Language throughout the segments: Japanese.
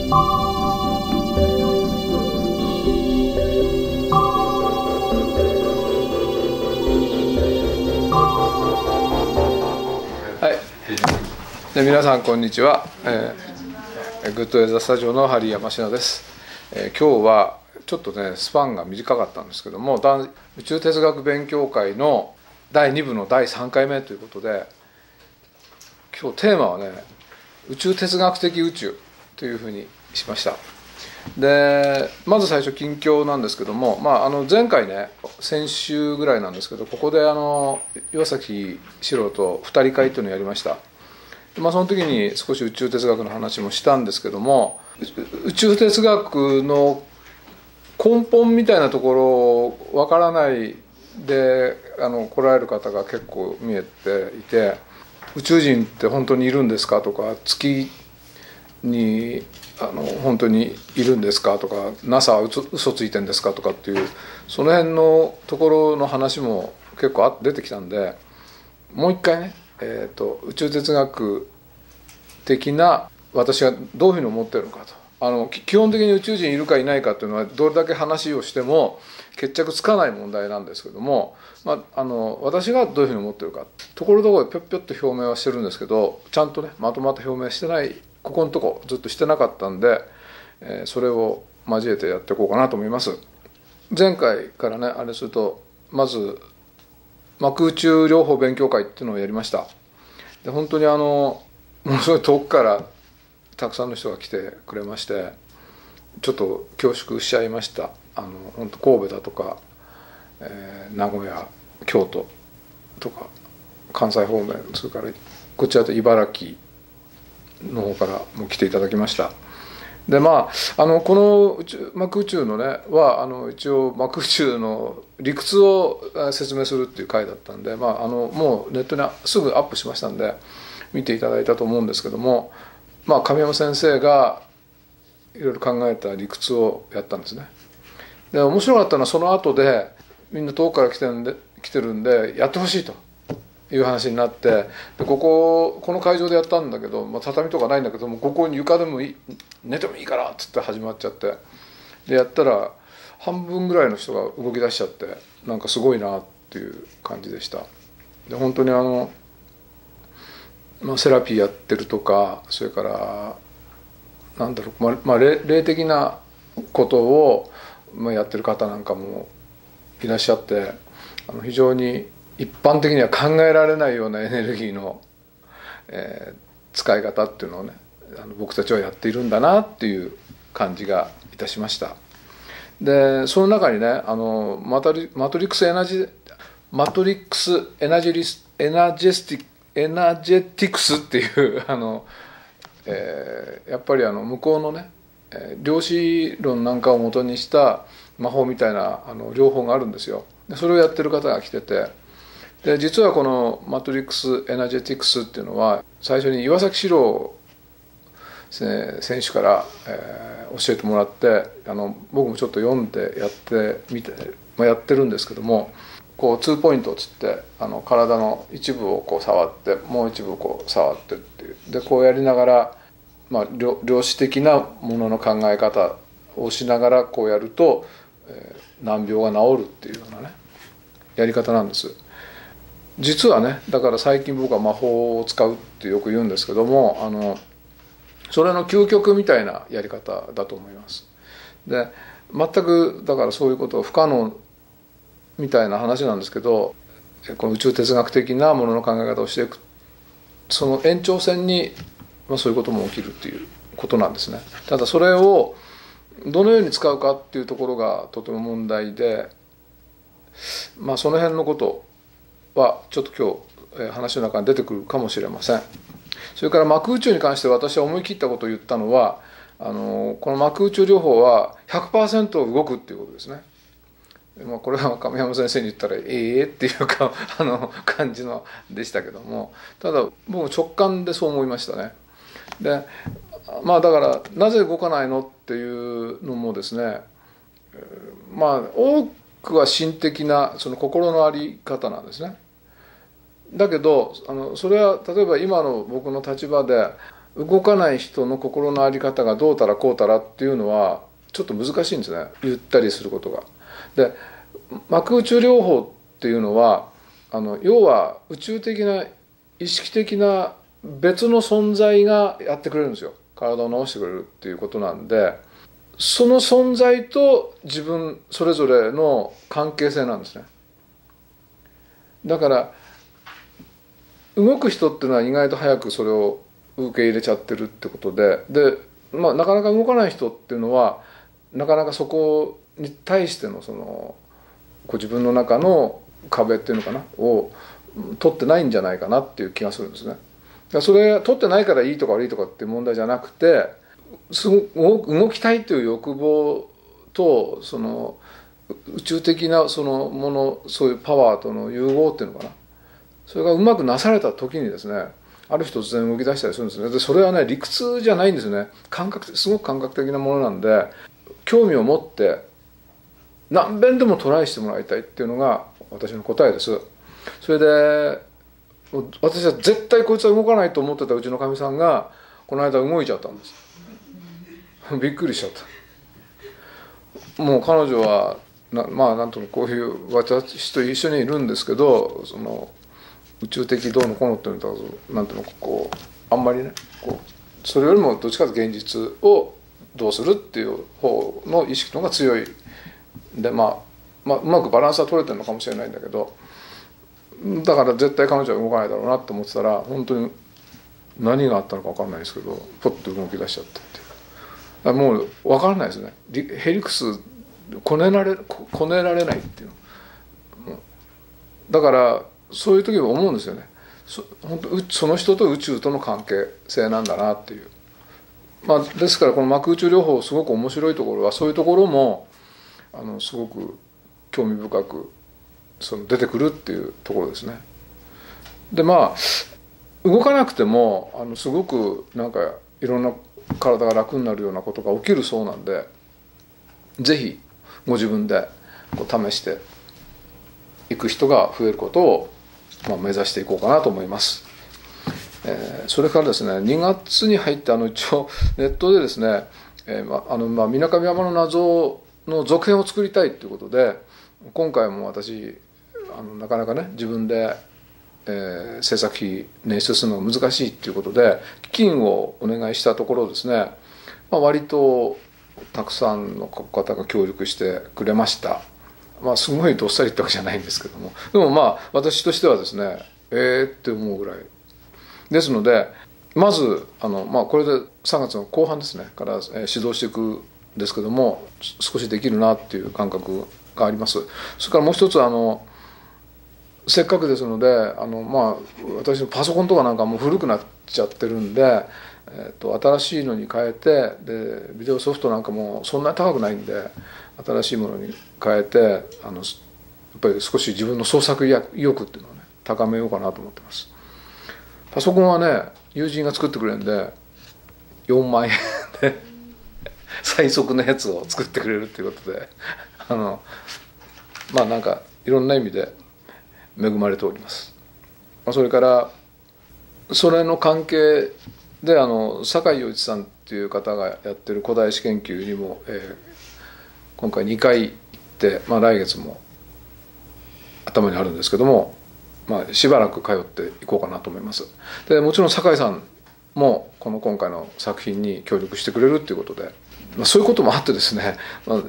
はい、で皆さんこんにちは、グッドウェザースタジオの針山科です。今日はちょっとねスパンが短かったんですけども、宇宙哲学勉強会の第2部の第3回目ということで、今日テーマはね宇宙哲学的宇宙というふうにしました。でまず最初近況なんですけども、前回ね先週ぐらいなんですけど、ここで岩崎史郎と2人会というのをやりました。で、その時に少し宇宙哲学の話もしたんですけども、宇宙哲学の根本みたいなところわからないで来られる方が結構見えていて、宇宙人って本当にいるんですかとか、月に本当にいるんですかとか、 NASA は嘘ついてんですかとかっていう、その辺のところの話も結構出てきたんで、もう一回ね、宇宙哲学的な私がどういうふうに思ってるのかと、基本的に宇宙人いるかいないかっていうのはどれだけ話をしても決着つかない問題なんですけども、私がどういうふうに思ってるか、ところどころでぴょっぴょっと表明はしてるんですけど、ちゃんとねまとまった表明してない、ここのとこずっとしてなかったんで、それを交えてやっていこうかなと思います。前回からねあれすると、まず膜宇宙療法勉強会っていうのをやりました。で本当にものすごい遠くからたくさんの人が来てくれまして、ちょっと恐縮しちゃいました。本当神戸だとか、名古屋、京都とか関西方面、それからこちらと茨城の方からも来ていただきました。でこの膜宇宙のねは一応膜宇宙の理屈を説明するっていう回だったんで、もうネットにすぐアップしましたんで見ていただいたと思うんですけども、神山先生がいろいろ考えた理屈をやったんですね。で面白かったのは、その後でみんな遠くから来てるんでやってほしいという話になって、でこの会場でやったんだけど、畳とかないんだけども、ここに床でも寝てもいいからっつって始まっちゃって、でやったら半分ぐらいの人が動き出しちゃって、なんかすごいなっていう感じでした。で本当にセラピーやってるとか、それからなんだろう、霊的なことをやってる方なんかもいらっしゃって、非常に一般的には考えられないようなエネルギーの、使い方っていうのをね、僕たちはやっているんだなっていう感じがいたしました。でその中にねマトリックスエナジェティクスっていうやっぱり向こうのね量子論なんかを元にした魔法みたいな療法があるんですよ。でそれをやってる方が来てて、で実はこのマトリックスエナジェティクスっていうのは最初に岩崎史郎選手から、教えてもらって、僕もちょっと読んでやってみて、やってるんですけども、こう2ポイントっつって体の一部をこう触って、もう一部をこう触ってっていうで、こうやりながら、量子的なものの考え方をしながらこうやると、難病が治るっていうようなねやり方なんです。実はね、だから最近僕は魔法を使うってよく言うんですけども、それの究極みたいなやり方だと思います。で全くだからそういうことを不可能みたいな話なんですけど、この宇宙哲学的なものの考え方をしていく、その延長線に、そういうことも起きるっていうことなんですね。ただそれをどのように使うかっていうところがとても問題で、その辺のことはちょっと今日話の中に出てくるかもしれません。それから膜宇宙に関して私は思い切ったことを言ったのは、この膜宇宙療法は 100% 動くっていうことですね。これは亀山先生に言ったらっていうか感じのでしたけども、ただ僕直感でそう思いましたね。でだからなぜ動かないのっていうのもですね、多くは心的なその心の在り方なんですね。だけどそれは例えば今の僕の立場で動かない人の心の在り方がどうたらこうたらっていうのはちょっと難しいんですね、言ったりすることが。で膜宇宙療法っていうのは要は宇宙的な意識的な別の存在がやってくれるんですよ。体を治してくれるっていうことなんで、その存在と自分それぞれの関係性なんですね。だから動く人っていうのは意外と早くそれを受け入れちゃってるってことで、なかなか動かない人っていうのはなかなかそこに対しての自分の中の壁っていうのかなを取ってないんじゃないかなっていう気がするんですね。だからそれ取ってないからいいとか悪いとかっていう問題じゃなくて、動きたいという欲望と宇宙的なもの、そういうパワーとの融合っていうのかな、それがうまくなされた時にですね、ある日突然動き出したりするんですね。でそれはね理屈じゃないんですよね。すごく感覚的なものなんで、興味を持って何遍でもトライしてもらいたいっていうのが私の答えです。それで私は絶対こいつは動かないと思ってたうちのかみさんがこの間動いちゃったんです。びっくりしちゃった。もう彼女はなんともこういう私と一緒にいるんですけど、宇宙的どうのこうのっていうのとなんていうのあんまりねそれよりもどっちかというと現実をどうするっていう方の意識の方が強いで、うまくバランスは取れてるのかもしれないんだけど、だから絶対彼女は動かないだろうなと思ってたら、本当に何があったのか分かんないですけどポッと動き出しちゃったっていう。もう分からないですね。ヘリクスこねられないっていうの。だからそういう時は思うんですよね。本当その人と宇宙との関係性なんだなっていう。ですからこの膜宇宙療法すごく面白いところはそういうところもすごく興味深く出てくるっていうところですね。で動かなくてもすごくなんかいろんな体が楽になるようなことが起きるそうなんで、ぜひご自分で試していく人が増えることを目指していこうかなと思います。それからですね、2月に入って一応ネットでですね、水上山の謎の続編を作りたいということで、今回も私なかなかね自分で、制作費捻出するのが難しいということで基金をお願いしたところですね、割とたくさんの方が協力してくれました。すごいどっさりってわけじゃないんですけども、でも私としてはですねって思うぐらいですので、まずこれで3月の後半ですねから、指導していくんですけども、少しできるなっていう感覚があります。それからもう一つせっかくですので私のパソコンとかなんかもう古くなっちゃってるんで、新しいのに変えて、でビデオソフトなんかもそんなに高くないんで新しいものに変えてやっぱり少し自分の創作意欲っていうのをね高めようかなと思ってます。パソコンはね友人が作ってくれるんで4万円で最速のやつを作ってくれるっていうことでなんかいろんな意味で恵まれております。それからそれの関係で酒井陽一さんっていう方がやってる古代史研究にも、今回2回行って、来月も頭にあるんですけども、しばらく通っていこうかなと思います。でもちろん酒井さんも今回の作品に協力してくれるっていうことで、そういうこともあってですね、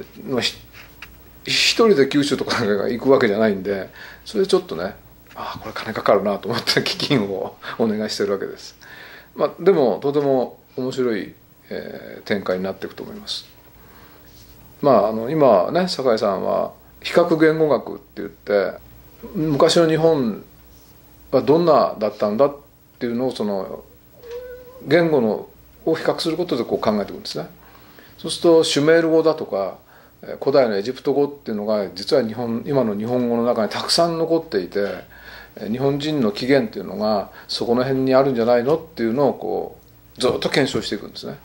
一人で九州とかが行くわけじゃないんで、それでちょっとねこれ金かかるなと思って基金をお願いしてるわけです。でもとても面白い、展開になっていくと思います。今ね酒井さんは比較言語学って言って昔の日本はどんなだったんだっていうのを言語を比較することで考えていくんですね。そうするとシュメール語だとか古代のエジプト語っていうのが実は今の日本語の中にたくさん残っていて、日本人の起源っていうのがそこの辺にあるんじゃないのっていうのをずっと検証していくんですね。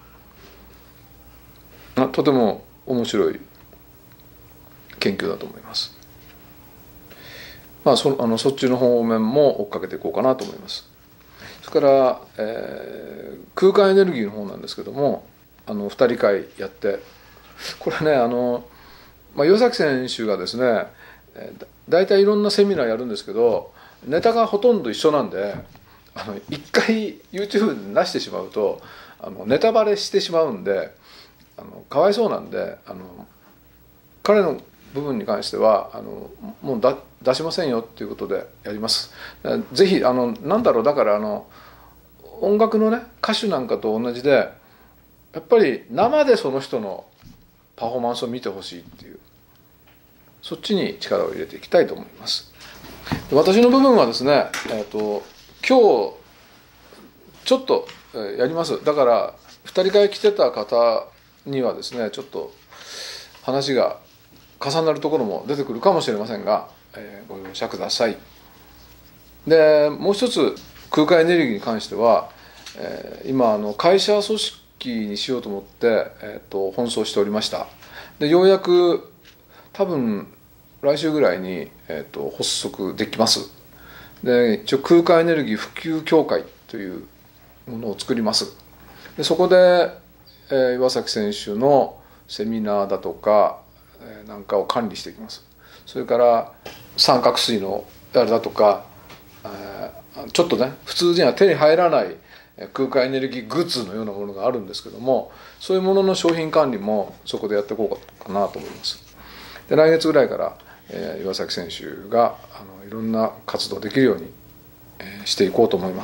とても面白い研究だと思います。そっちの方面も追っかけていこうかなと思います。 それから、空間エネルギーの方なんですけども2人会やって、これね岩崎選手がですね大体いろんなセミナーやるんですけどネタがほとんど一緒なんで一回 YouTube に出してしまうとネタバレしてしまうんでかわいそうなんで彼の部分に関してはもう出しませんよっていうことでやります。ぜひなんだろう、だから音楽のね歌手なんかと同じでやっぱり生でその人のパフォーマンスを見てほしいっていう、そっちに力を入れていきたいと思います。私の部分はですね、今日ちょっとやります。だから2人会来てた方にはですねちょっと話が重なるところも出てくるかもしれませんが、ご容赦ください。でもう一つ空間エネルギーに関しては、今会社組織にしようと思って、奔走しておりました。でようやく多分来週ぐらいに、発足できます。で一応空間エネルギー普及協会というものを作ります。でそこで、岩崎選手のセミナーだとかなんかを管理していきます。それから三角錐のあれだとか、ちょっとね普通には手に入らない空間エネルギーグッズのようなものがあるんですけども、そういうものの商品管理もそこでやっていこうかなと思います。で来月ぐらいから、岩崎選手がいろんな活動できるように、していこうと思います。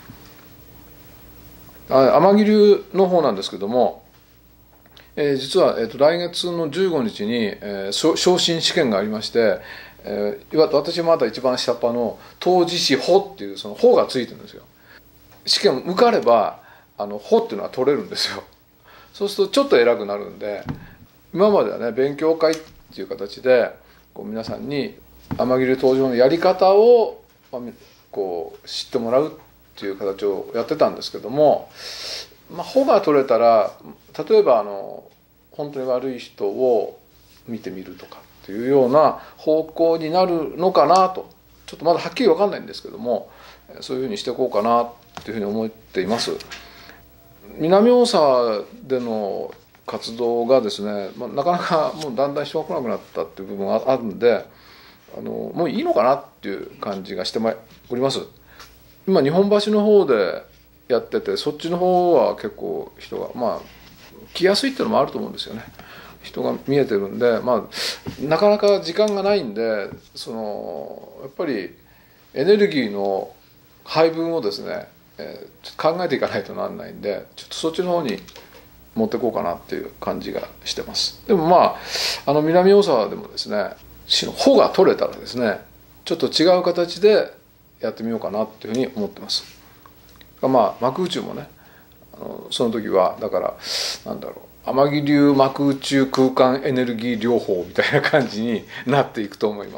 天城流の方なんですけども、実は、来月の15日に、昇進試験がありまして、私まだ一番下っ端の当事士法っていうその法がついてるんですよ。試験受かれば法っていうのは取れるんですよ。そうするとちょっと偉くなるんで、今まではね勉強会っていう形で皆さんに天城流登場のやり方を知ってもらうっていう形をやってたんですけども、法が取れたら例えば本当に悪い人を見てみるとかっていうような方向になるのかなと、ちょっとまだはっきり分かんないんですけども、そういうふうにしていこうかなっていうふうに思っています。南大沢での活動がですね、なかなかもうだんだん人が来なくなったっていう部分があるんでもういいのかなっていう感じがしております。今日本橋の方でやってて、そっちの方は結構人が来やすいっていうのもあると思うんですよね。人が見えてるんで、なかなか時間がないんでやっぱりエネルギーの配分をですね、ちょっと考えていかないとならないんで、ちょっとそっちの方に持っていこうかなっていう感じがしてます。でも南大沢でもですね穂が取れたらですねちょっと違う形でやってみようかなっていうふうに思ってます。幕宇宙もねその時はだから天城流幕宇宙空間エネルギー療法みたいな感じになっていくと思います。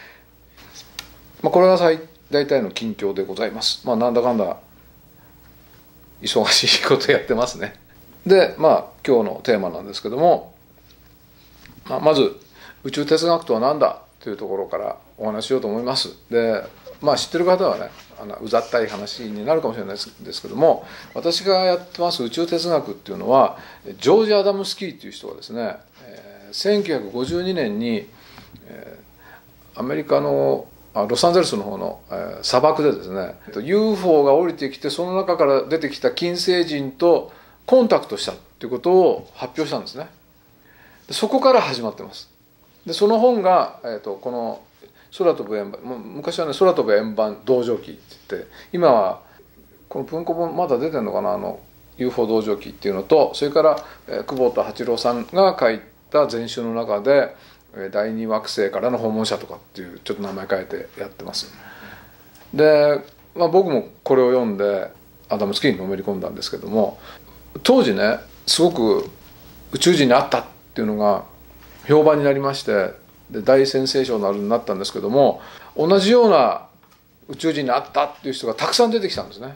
これが大体の近況でございます。なんだかんだ忙しいことやってますね。で今日のテーマなんですけども、まず宇宙哲学とは何だというところからお話ししようと思います。で知ってる方はねうざったい話になるかもしれないですけども、私がやってます宇宙哲学っていうのはジョージ・アダムスキーっていう人がですね、1952年に、アメリカのロサンゼルスの方の、砂漠でですね UFO が降りてきて、その中から出てきた金星人とコンタクトしたっていうことを発表したんですね。でそこから始まってます。でその本が、この空飛ぶ円盤、昔はね空飛ぶ円盤同情記って言って、今はこの文庫本まだ出てるのかな、UFO 同情記っていうのと、それから、久保田八郎さんが書いた全集の中で第二惑星からの訪問者とかっていうちょっと名前変えてやってます。で、僕もこれを読んでアダムスキーにのめり込んだんですけども、当時ねすごく宇宙人に会ったっていうのが評判になりまして、で大センセーショナルになったんですけども、同じような宇宙人に会ったっていう人がたくさん出てきたんですね。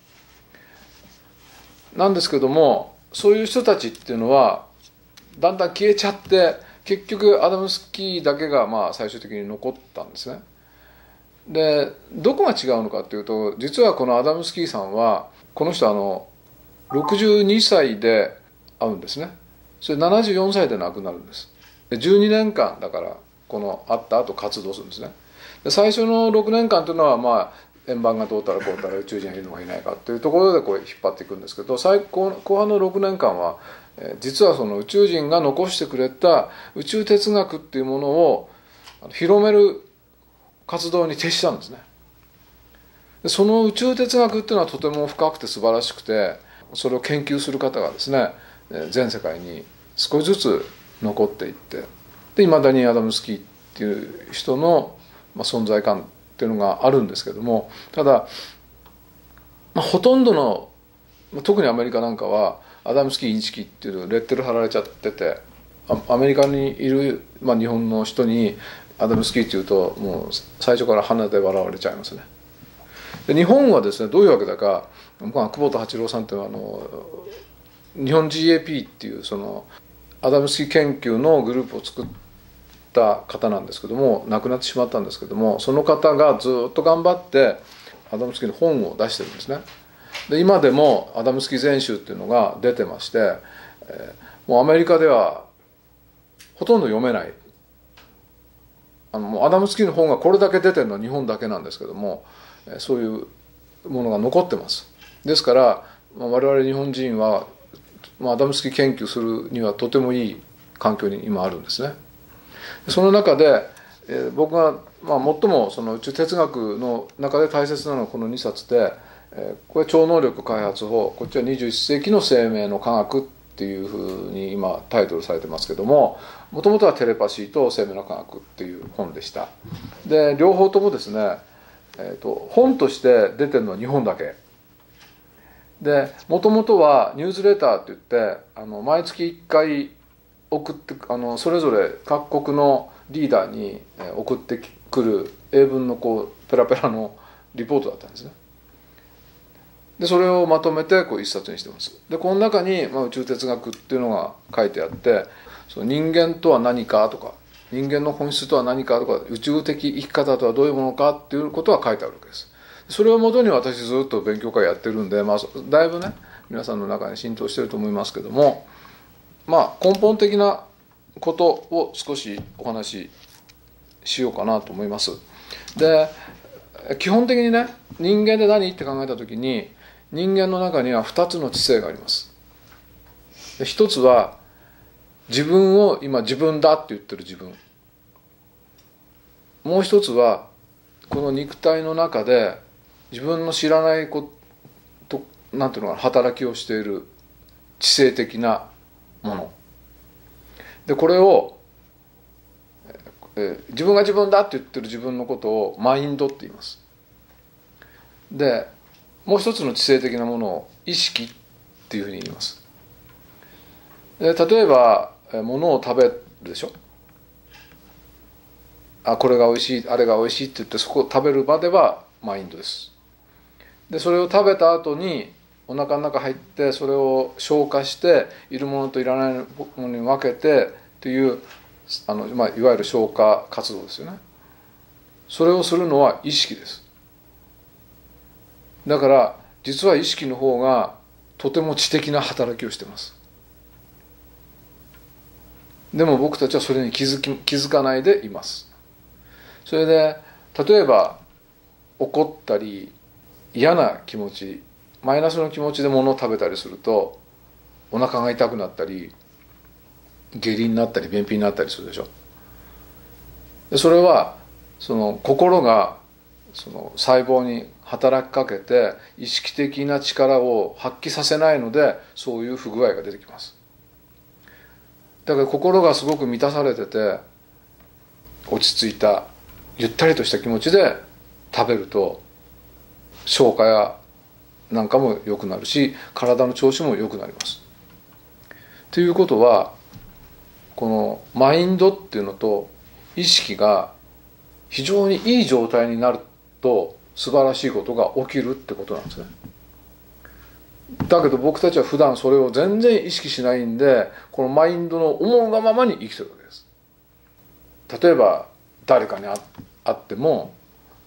なんですけども、そういう人たちっていうのはだんだん消えちゃって、結局アダムスキーだけが最終的に残ったんですね。 でどこが違うのかっていうと、実はこのアダムスキーさんはこの人62歳で会うんですね。それ74歳で亡くなるんです。で12年間だからこの会った後活動するんですね。で最初の6年間というのはまあ円盤がどうたらこうたら宇宙人がいるのかいないかっていうところでこう引っ張っていくんですけど、後半の6年間は実はその宇宙人が残してくれた宇宙哲学っていうものを広める活動に徹したんですね。でその宇宙哲学っていうのはとても深くて素晴らしくて、それを研究する方がですね全世界に少しずつ残っていって、でいまだにアダムスキーっていう人の存在感っていうのがあるんですけども、ただ、ほとんどの特にアメリカなんかはアダムスキーインチキっていうレッテル貼られちゃってて、アメリカにいる、日本の人にアダムスキーっていうともう最初から鼻で笑われちゃいますね。で日本はですねどういうわけだか、久保田八郎さんっていうのは日本 GAP っていうそのアダムスキー研究のグループを作った方なんですけども、亡くなってしまったんですけども、その方がずっと頑張ってアダムスキーの本を出してるんですね。で今でもアダムスキー全集っていうのが出てまして、もうアメリカではほとんど読めない、もうアダムスキーの本がこれだけ出てるのは日本だけなんですけども、そういうものが残ってます。ですから、我々日本人はアダムスキー研究するにはとてもいい環境に今あるんですね。その中で、僕が、最もその宇宙哲学の中で大切なのはこの2冊で、これ超能力開発法、こっちは21世紀の生命の科学っていうふうに今タイトルされてますけども、もともとはテレパシーと生命の科学っていう本でした。で両方ともですね、本として出てるのは日本だけで、もともとはニュースレターっていって毎月1回送ってそれぞれ各国のリーダーに送ってくる英文のペラペラのリポートだったんですね。でそれをまとめて一冊にしてます。でこの中に、宇宙哲学っていうのが書いてあって、その人間とは何かとか、人間の本質とは何かとか、宇宙的生き方とはどういうものかっていうことが書いてあるわけです。それをもとに私ずっと勉強会やってるんで、だいぶね皆さんの中に浸透してると思いますけども、根本的なことを少しお話ししようかなと思います。で基本的にね、人間で何って考えた時に、人間の中には2つの知性があります。で一つは自分を今自分だって言ってる自分、もう一つはこの肉体の中で自分の知らないことなんていうのかな、働きをしている知性的なもので、これを自分が自分だって言ってる自分のことをマインドって言います。でもう一つの知性的なものを意識っていうふうに言います。で例えば物を食べるでしょ。これが美味しい、あれが美味しいって言って、そこを食べるまではマインドです。でそれを食べた後にお腹の中入って、それを消化しているものといらないものに分けてといういわゆる消化活動ですよね。それをするのは意識です。だから実は意識の方がとても知的な働きをしています。でも僕たちはそれに気づかないでいます。それで例えば怒ったり嫌な気持ち、マイナスの気持ちで物を食べたりすると、お腹が痛くなったり下痢になったり便秘になったりするでしょ。でそれはその心がその細胞に働きかけて意識的な力を発揮させないので、そういう不具合が出てきます。だから心がすごく満たされてて落ち着いたゆったりとした気持ちで食べると、消化やなんかも良くなるし、体の調子も良くなります。ということは、このマインドっていうのと意識が非常にいい状態になると素晴らしいことが起きるってことなんですね。だけど僕たちは普段それを全然意識しないんで、このマインドの思うがままに生きてるわけです。例えば誰かに会っても、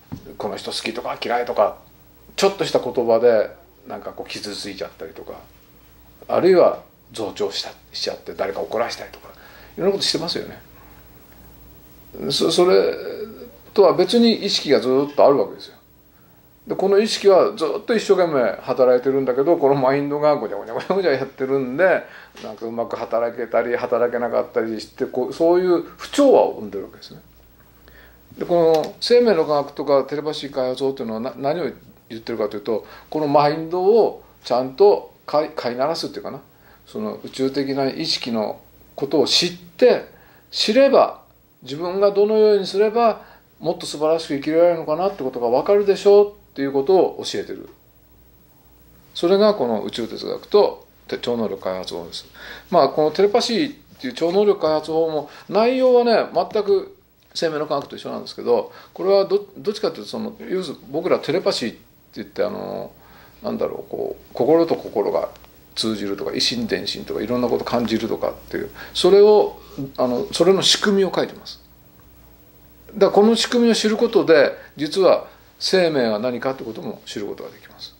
この人好きとか嫌いとかちょっとした言葉でなんかこう傷ついちゃったりとか、あるいは増長しちゃって誰か怒らしたりとかいろんなことしてますよね。それとは別に意識がずっとあるわけですよ。でこの意識はずっと一生懸命働いてるんだけど、このマインドがごちゃごちゃごちゃごちゃやってるんで、なんかうまく働けたり働けなかったりして、そういう不調和を生んでるわけですね。でこの生命の科学とかテレパシー開発法というのは何を言ってるかというと、このマインドをちゃんと飼いならすっていうかな、その宇宙的な意識のことを知れば、自分がどのようにすればもっと素晴らしく生きられるのかなってことが分かるでしょうっていうことを教えてる。それがこの宇宙哲学と超能力開発法です。まあこのテレパシーっていう超能力開発法も内容はね全く生命の科学と一緒なんですけど、これはどっちかというと僕らテレパシーって言ってなんだろう、こう心と心が通じるとか一心伝心とかいろんなこと感じるとかっていう、それの仕組みを書いてます。だからこの仕組みを知ることで実は生命は何かということも知ることができます。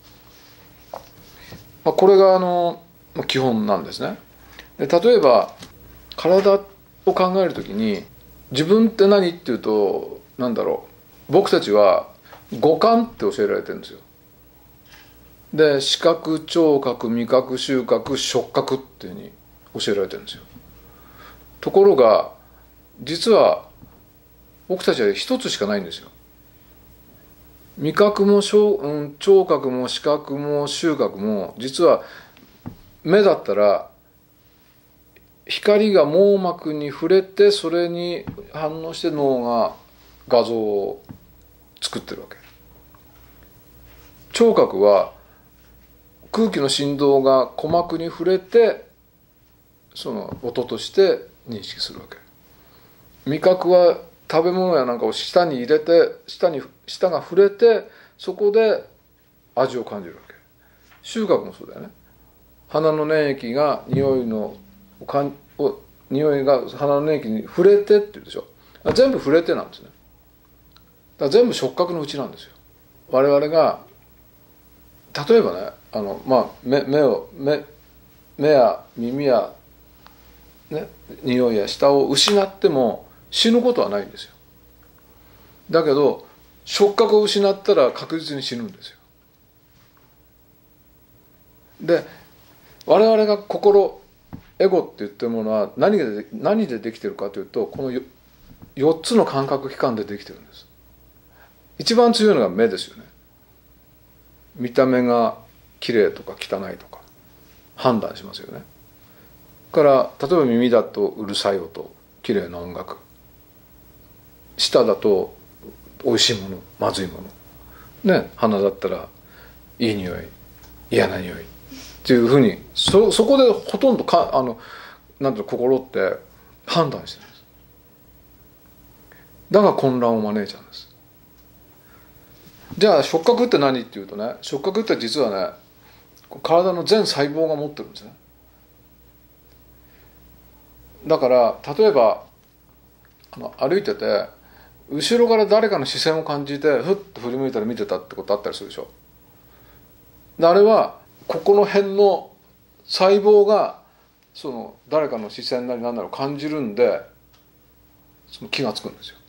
これが基本なんですね。で例えば体を考えるときに自分って何っていうと、なんだろう、僕たちは五感って教えられてるんですよ。で視覚聴覚味覚嗅覚触覚っていうふうに教えられてるんですよ。ところが実は僕たちは一つしかないんですよ。味覚も聴覚も視覚も嗅覚も、実は目だったら光が網膜に触れてそれに反応して脳が画像を作ってるわけ。聴覚は空気の振動が鼓膜に触れてその音として認識するわけ。味覚は食べ物やなんかを舌に入れて舌が触れてそこで味を感じるわけ。嗅覚もそうだよね。鼻の粘液が匂いが鼻の粘液に触れてって言うでしょ。全部触れてなんですね。だから全部触覚のうちなんですよ。我々が例えばね目や耳や、ね、匂いや舌を失っても死ぬことはないんですよ。だけど触覚を失ったら確実に死ぬんですよ。で我々が心エゴって言ってるものは何でできてるかというと、この4つの感覚器官でできてるんです。一番強いのが目ですよね。見た目が綺麗とか汚いとか判断しますよね。から例えば耳だとうるさい音、綺麗な音楽、舌だと美味しいもの、まずいものね、鼻だったらいい匂い、嫌な匂いっていうふうにそこでほとんどなんていうの、心って判断してるんです。だから混乱を招いちゃうんです。じゃあ触覚って何っていうとね、触覚って実はね体の全細胞が持ってるんですね。だから例えば歩いてて後ろから誰かの視線を感じてふっと振り向いたら見てたってことあったりするでしょ。であれはここの辺の細胞がその誰かの視線なり何なりを感じるんでその気がつくんですよ。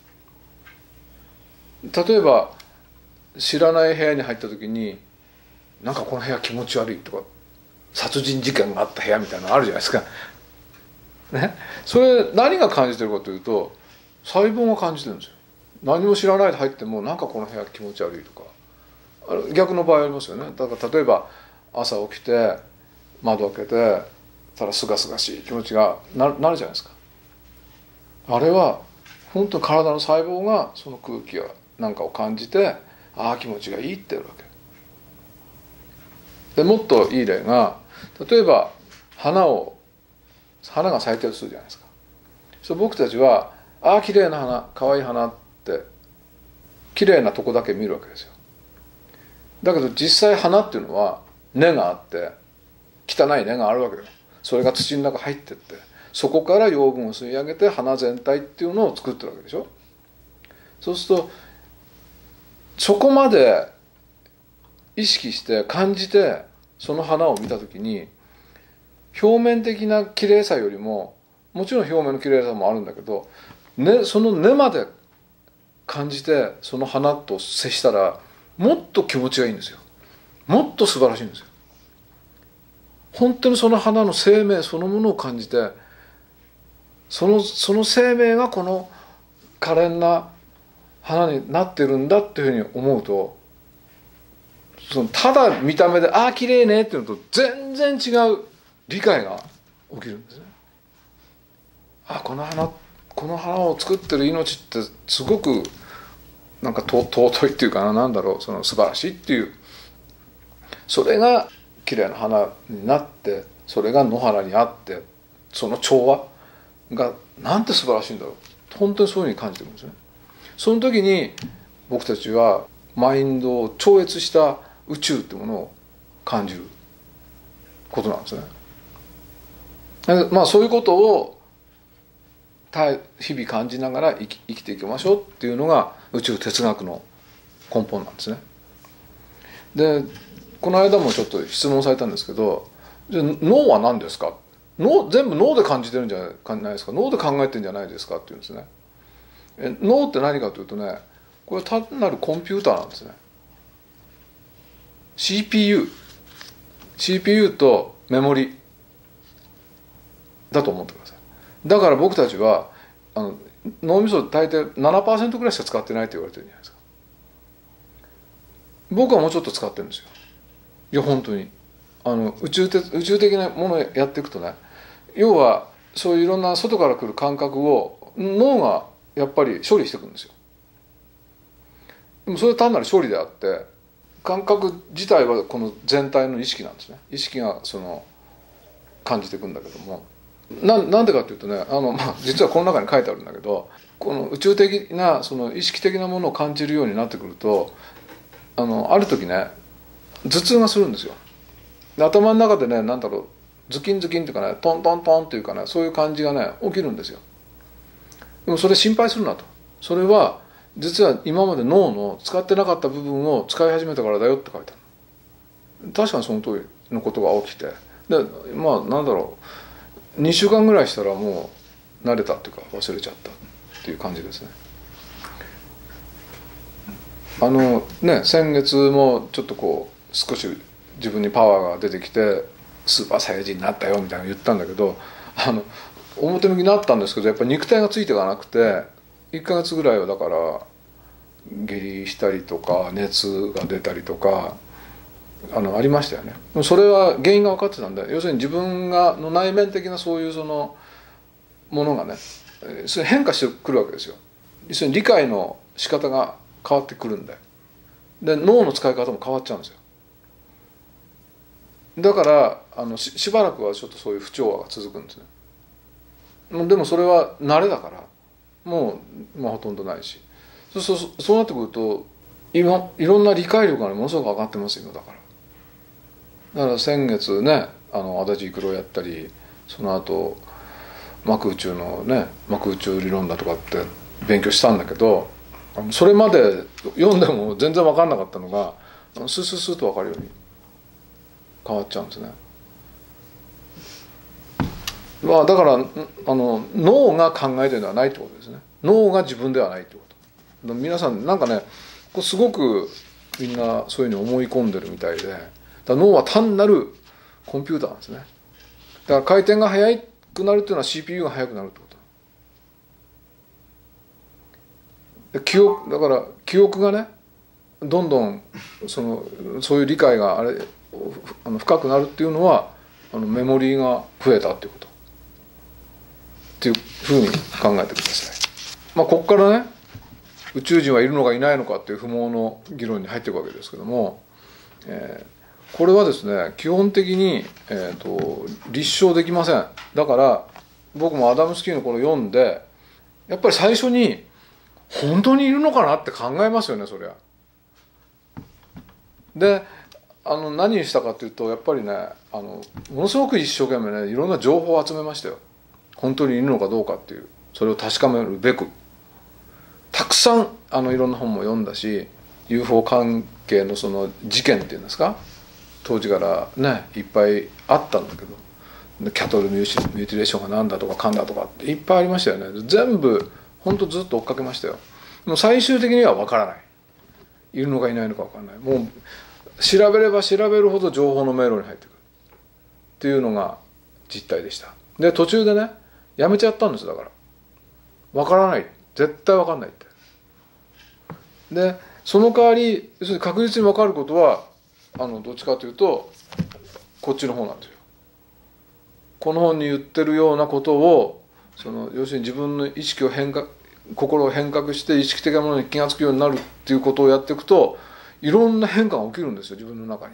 例えば知らない部屋に入った時になんかこの部屋気持ち悪いとか殺人事件があった部屋みたいなのあるじゃないですか、ね、それ何が感じてるかというと細胞が感じてるんですよ。何も知らないで入ってもなんかこの部屋気持ち悪いとか、逆の場合ありますよね。だから例えば朝起きて窓開けてたらすがすがしい気持ちがなるじゃないですか。あれは本当に体の細胞がその空気やなんかを感じて、ああ気持ちがいいって言うわけで、もっといい例が例えば花が咲いてるとするじゃないですか。そう僕たちはああ綺麗な花、可愛い花って綺麗なとこだけ見るわけですよ。だけど実際花っていうのは根があって汚い根があるわけよ。それが土の中入ってってそこから養分を吸い上げて花全体っていうのを作ってるわけでしょ。そうするとそこまで意識して感じてその花を見た時に、表面的な綺麗さよりも、もちろん表面の綺麗さもあるんだけど、その根まで感じてその花と接したら、もっと気持ちがいいんですよ。もっと素晴らしいんですよ。本当にその花の生命そのものを感じて、その生命がこの可憐な花になってるんだっていうふうに思うと、ただ見た目で「ああ綺麗ね」っていうのと全然違う理解が起きるんですね。この花を作ってる命ってすごくなんか尊いっていうかな、なんだろう、その素晴らしいっていう、それが綺麗な花になって、それが野原にあって、その調和がなんて素晴らしいんだろう、本当にそういうふうに感じてるんですね。その時に僕たちはマインドを超越した宇宙ってものを感じることなんですね。そういうことを日々感じながら生きていきましょうっていうのが宇宙哲学の根本なんですね。でこの間もちょっと質問されたんですけど、じゃあ脳は何ですか、全部脳で感じてるんじゃないですか、脳で考えてるんじゃないですかっていうんですね。脳って何かというとね、これは単なるコンピューターなんですね。 CPU とメモリだと思ってください。だから僕たちは脳みそ大抵 7% ぐらいしか使ってないと言われてるんじゃないですか。僕はもうちょっと使ってるんですよ。いや本当に宇宙的なものをやっていくとね、要はそういういろんな外から来る感覚を脳がやっぱり処理していくんですよ。でもそれは単なる処理であって、感覚自体はこの全体の意識なんですね。意識が感じていくんだけども、なんでかっていうとね、実はこの中に書いてあるんだけど、この宇宙的な意識的なものを感じるようになってくると、ある時ね頭痛がするんですよ。で頭の中でね、なんだろう、ズキンズキンっていうかね、トントントンっていうかね、そういう感じがね起きるんですよ。でもそれ心配するなと。それは実は今まで脳の使ってなかった部分を使い始めたからだよって書いてある。確かにその通りのことが起きて、でなんだろう、2週間ぐらいしたらもう慣れたっていうか忘れちゃったっていう感じですね。先月もちょっと少し自分にパワーが出てきてスーパーサイヤ人になったよみたいなの言ったんだけど、表向きになったんですけど、やっぱり肉体がついていかなくて、1ヶ月ぐらいはだから下痢したりとか熱が出たりとかありましたよね。それは原因が分かってたんで、要するに自分の内面的なそういうものがね、それ変化してくるわけですよ。要するに理解の仕方が変わってくるんで、脳の使い方も変わっちゃうんですよ。だからしばらくはちょっとそういう不調和が続くんですね。でもそれは慣れだからもう、ほとんどないし、そうなってくると今いろんな理解力がものすごく上がってますよ。だから先月ね、足立育郎やったり、その後膜宇宙のね、膜宇宙理論だとかって勉強したんだけど、それまで読んでも全然分かんなかったのがスススッと分かるように変わっちゃうんですね。だから脳が考えてるのはないってことですね。脳が自分ではないってこと。皆さんなんかね、すごくみんなそういうふうに思い込んでるみたいで、脳は単なるコンピューターなんですね。だから回転が速くなるっていうのは CPU が速くなるってこと。だから記憶がね、どんどんそういう理解が深くなるっていうのはメモリーが増えたっていうことっていうふうに考えてください。ここからね、宇宙人はいるのかいないのかっていう不毛の議論に入っていくわけですけども、これはですね基本的に、立証できません。だから僕もアダムスキーのこれ読んで、やっぱり最初に本当にいるのかなって考えますよね、そりゃ。で何にしたかというと、やっぱりねものすごく一生懸命ねいろんな情報を集めましたよ。本当にいるのかどうかっていう、それを確かめるべくたくさんいろんな本も読んだし、 UFO 関係のその事件っていうんですか、当時からねいっぱいあったんだけど、キャトルミューティレーションがなんだとかかんだとかっていっぱいありましたよね。全部ほんとずっと追っかけましたよ。もう最終的には分からない、いるのかいないのか分からない。もう調べれば調べるほど情報の迷路に入ってくるっていうのが実態でした。で途中でねやめちゃったんです。だから分からない、絶対分かんないって。でその代わり要するに確実に分かることはどっちかというとこっちの方なんですよ。この本に言ってるようなことを要するに自分の意識を心を変革して意識的なものに気が付くようになるっていうことをやっていくと、いろんな変化が起きるんですよ、自分の中に。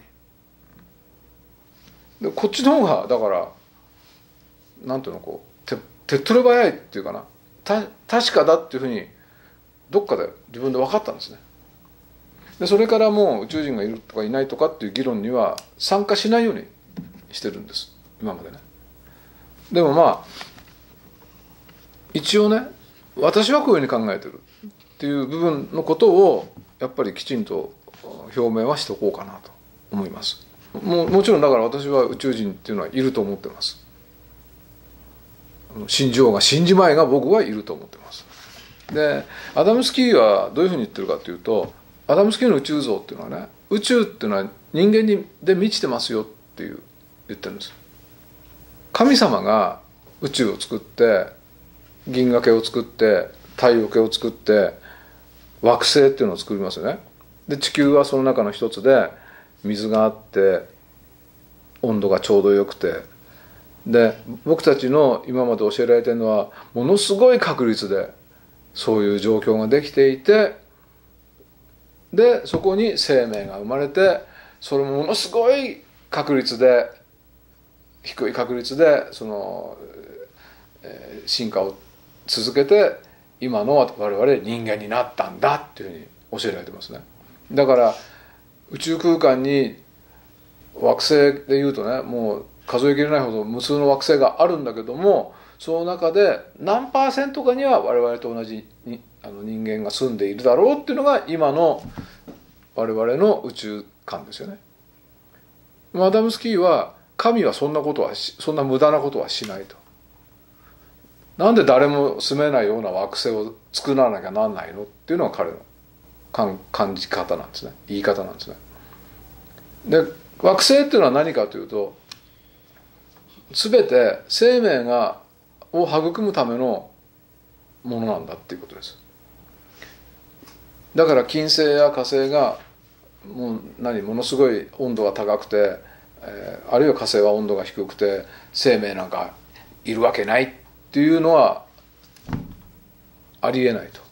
でこっちの方がだからなんていうの手っ取り早いっていうかな、確かだっていうふうにどっかで自分で分かったんですね。でそれからもう宇宙人がいるとかいないとかっていう議論には参加しないようにしてるんです今までね。でもまあ一応ね、私はこういうふうに考えてるっていう部分のことをやっぱりきちんと表明はしておこうかなと思います。もちろんだから私は宇宙人っていうのはいると思ってます。信じようが信じまいが僕はいると思ってます。でアダムスキーはどういうふうに言ってるかというと、アダムスキーの宇宙像っていうのはね、宇宙っていうのは人間で満ちてますよって言ってるんです。神様が宇宙を作って銀河系を作って太陽系を作って惑星っていうのを作りますよね。で地球はその中の一つで水があって温度がちょうどよくて、で僕たちの今まで教えられてるのはものすごい確率でそういう状況ができていて、でそこに生命が生まれて、それもものすごい確率で低い確率で進化を続けて今の我々人間になったんだっていうふうに教えられてますね。だから宇宙空間に惑星でいうとね、もう数えきれないほど無数の惑星があるんだけども、その中で何%かには我々と同じに人間が住んでいるだろうっていうのが今の我々の宇宙観ですよね。アダムスキーは神はそんな無駄なことはしないと。なんで誰も住めないような惑星を作らなきゃなんないのっていうのが彼の感じ方なんですね、言い方なんですね。で惑星っていうのは何かというと、全て生命を育むためのものなんだっていうことです。だから金星や火星がものすごい温度が高くて、あるいは火星は温度が低くて生命なんかいるわけないっていうのはありえないと。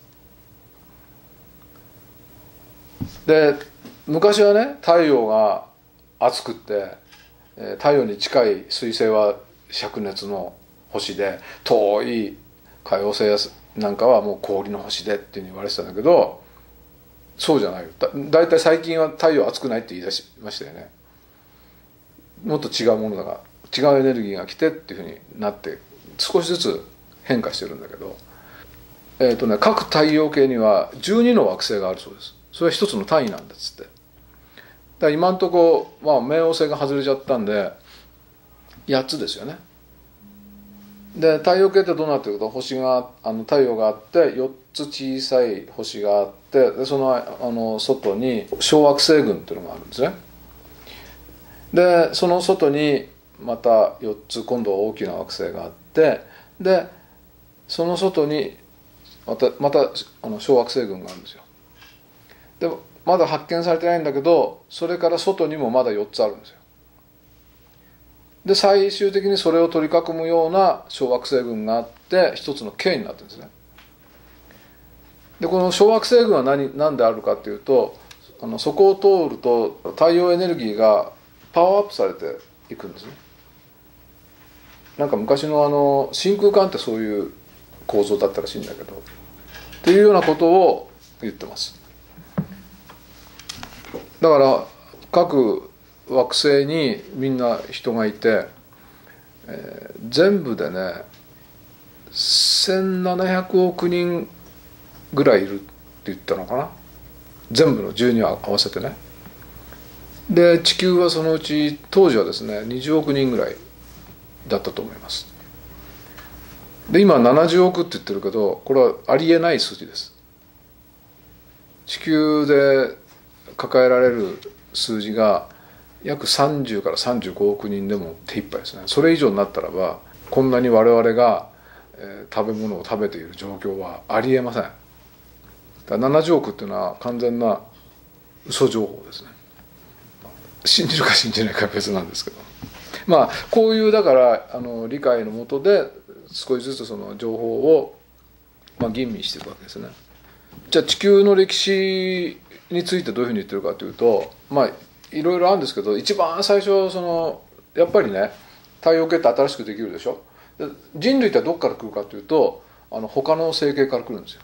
で昔はね、太陽が熱くって太陽に近い水星は灼熱の星で、遠い海王星なんかはもう氷の星でっていうふうに言われてたんだけど、そうじゃないよ。だいたい最近は太陽熱くないって言い出しましたよね。もっと違うものだが、違うエネルギーが来てっていうふうになって少しずつ変化してるんだけど、各太陽系には12の惑星があるそうです。それは一つの単位なんだっつって。だから今んとこ冥王星が外れちゃったんで8つですよね。で太陽系ってどうなってるかと、太陽があって4つ小さい星があって、でその外に小惑星群っていうのがあるんですね。でその外にまた4つ今度は大きな惑星があって、でその外にまた小惑星群があるんですよ。でまだ発見されてないんだけど、それから外にもまだ4つあるんですよ。で最終的にそれを取り囲むような小惑星群があって一つの系になってるんですね。でこの小惑星群は何であるかというと、そこを通ると太陽エネルギーがパワーアップされていくんですね。なんか昔の真空管ってそういう構造だったらしいんだけどっていうようなことを言ってます。だから各惑星にみんな人がいて、全部でね1700億人ぐらいいるって言ったのかな。 全部の12を合わせてね。で地球はそのうち当時はですね20億人ぐらいだったと思います。で今70億って言ってるけど、これはありえない数字です。地球で抱えられる数字が約30から35億人でも手一杯ですね。それ以上になったらばこんなに我々が食べ物を食べている状況はありえません。だから70億っていうのは完全な嘘情報ですね。信じるか信じないかは別なんですけど、まあこういうだから理解のもとで少しずつその情報を吟味していくわけですね。じゃあ地球の歴史についてどういうふうに言ってるかというと、いろいろあるんですけど、一番最初やっぱりね太陽系って新しくできるでしょ。で人類ってどこから来るかというと他の星系から来るんですよ。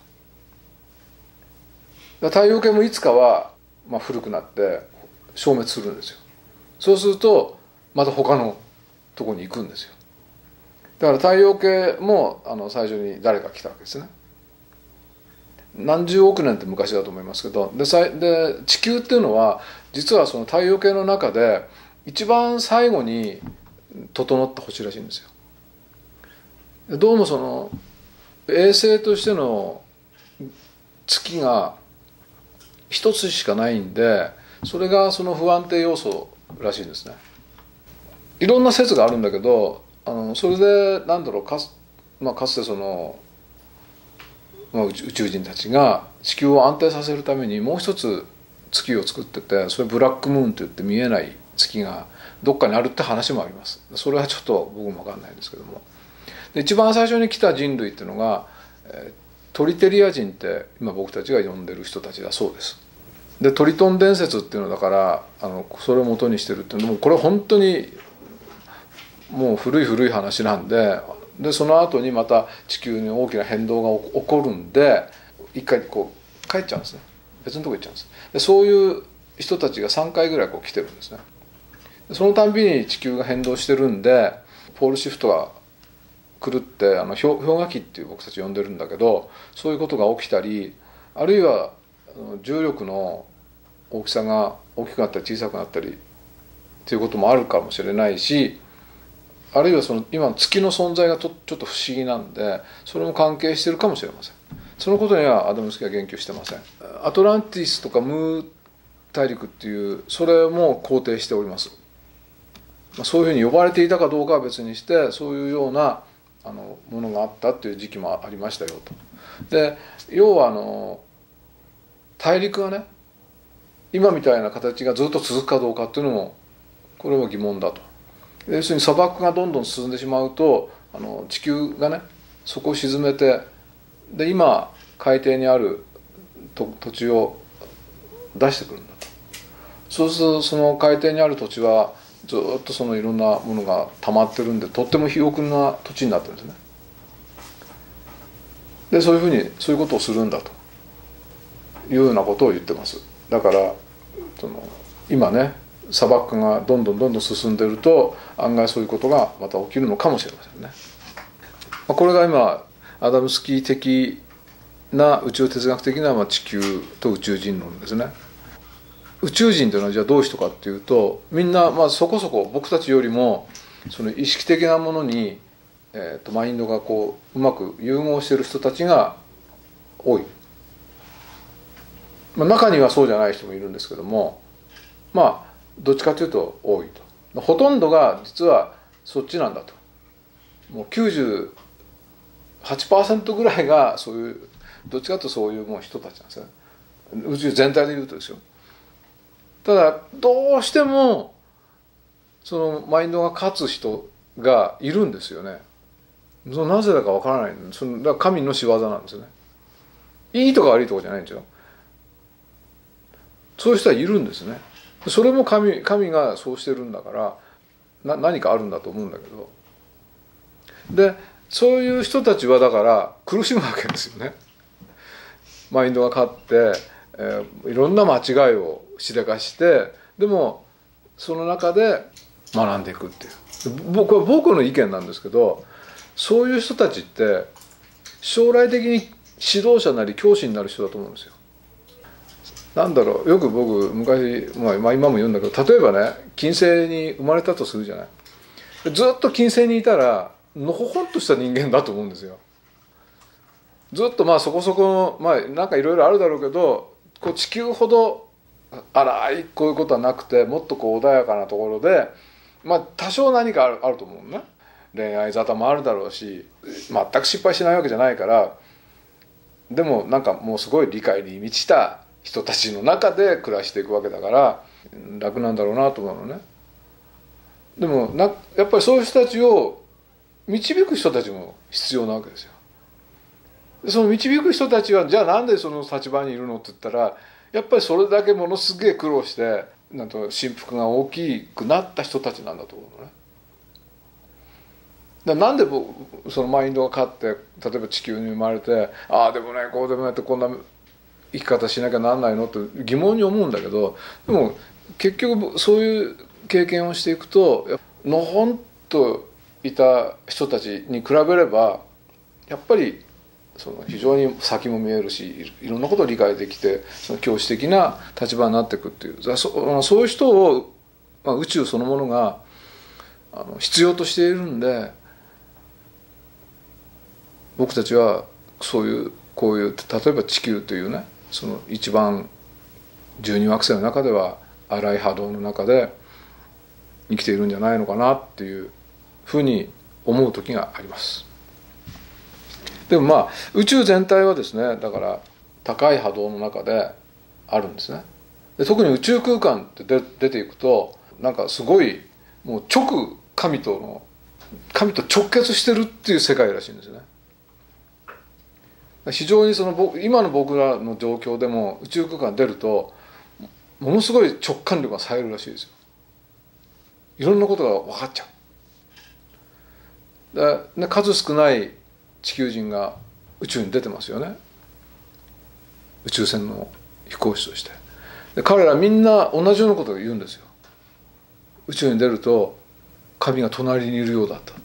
太陽系もいつかは古くなって消滅するんですよ。そうするとまた他のとこに行くんですよ。だから太陽系も最初に誰か来たわけですね。何十億年って昔だと思いますけど、で地球っていうのは実はその太陽系の中で一番最後に整った星らしいんですよ。どうもその衛星としての月が一つしかないんで、それがその不安定要素らしいんですね。いろんな説があるんだけど、それでかつてその、宇宙人たちが地球を安定させるためにもう一つ月を作ってて、それブラックムーンといって見えない月がどっかにあるって話もあります。それはちょっと僕も分かんないんですけども、で一番最初に来た人類っていうのが、トリテリア人って今僕たちが呼んでる人たちだそうです。でトリトン伝説っていうのだからそれを元にしてるっていうのも、これは本当にもう古い話なんで、その後にまた地球に大きな変動が起こるんで一回こう帰っちゃうんですね。別のとこ行っちゃうんです。でそういう人たちが3回ぐらい来てるんですね。そのたんびに地球が変動してるんで、ポールシフトが来るって氷河期っていう僕たち呼んでるんだけど、そういうことが起きたり、あるいは重力の大きさが大きくなったり小さくなったりっていうこともあるかもしれないし、あるいはその今の月の存在がちょっと不思議なんで、それも関係してるかもしれません。そのことにはアダムスキーは言及してません。アトランティスとかムー大陸っていうそれも肯定しております。そういうふうに呼ばれていたかどうかは別にして、そういうようなものがあったっていう時期もありましたよと。で要は大陸がね今みたいな形がずっと続くかどうかっていうのもこれは疑問だと。要するに砂漠がどんどん進んでしまうと地球がねそこを沈めて、で今海底にある土地を出してくるんだと。そうするとその海底にある土地はずっとそのいろんなものが溜まってるんで、とっても肥沃な土地になってるんですね。でそういうことをするんだというようなことを言ってます。だから今ね砂漠がどんどん進んでいると案外そういうことがまた起きるのかもしれませんね。これが今アダムスキー的な宇宙哲学的な地球と宇宙人論ですね。宇宙人というのはじゃあどういう人かっていうと、みんなそこそこ僕たちよりもその意識的なものに、マインドがこううまく融合している人たちが多い。中にはそうじゃない人もいるんですけども、どっちかというと多いと。ほとんどが実はそっちなんだと。もう98% ぐらいがそういう、どっちかというとそういうもう人たちなんですね。宇宙全体で言うとですよ。ただどうしてもそのマインドが勝つ人がいるんですよね。なぜだかわからない。だから神の仕業なんですよね。いいとか悪いとかじゃないんですよ。そういう人はいるんですね。それも神がそうしてるんだから何かあるんだと思うんだけど、でそういう人たちはだから苦しむわけですよね。マインドが勝って、いろんな間違いをしでかして、でもその中で学んでいくっていう、僕の意見なんですけど、そういう人たちって将来的に指導者なり教師になる人だと思うんですよ。 なんだろう、よく僕昔、今も言うんだけど、例えばね金星に生まれたとするじゃない。ずっと金星にいたらのほほんとした人間だと思うんですよ。ずっとそこそこなんかいろいろあるだろうけど、こう地球ほど荒いこういうことはなくて、もっとこう穏やかなところで多少何かあると思うね。恋愛沙汰もあるだろうし、全く失敗しないわけじゃないから、でもなんかもうすごい理解に満ちた人たちの中で暮らしていくわけだから楽なんだろうなと思うのね。でもやっぱりそういう人たちを導く人たちも必要なわけですよ。その導く人たちはじゃあなんでその立場にいるのって言ったら、やっぱりそれだけものすげえ苦労して振幅が大きくなった人たちなんだと思うのね。なんでそのマインドが勝って例えば地球に生まれて、ああでもねこうでもやってこんな生き方しなきゃなんないのって疑問に思うんだけど、でも結局そういう経験をしていくとのほんといた人たちに比べればやっぱりその非常に先も見えるし、いろんなことを理解できてその教師的な立場になっていくっていう、そういう人を、宇宙そのものが必要としているんで、僕たちはこういう例えば地球というね、その一番12惑星の中では荒い波動の中で生きているんじゃないのかなっていうふうに思う時があります。でも宇宙全体はですね、だから高い波動の中であるんですね。で特に宇宙空間って出ていくとなんかすごいもう神と直結してるっていう世界らしいんですよね。非常に今の僕らの状況でも宇宙空間出るとものすごい直感力が冴えるらしいですよ。いろんなことが分かっちゃう。で数少ない地球人が宇宙に出てますよね、宇宙船の飛行士として。で彼らみんな同じようなことを言うんですよ。宇宙に出ると神が隣にいるようだと。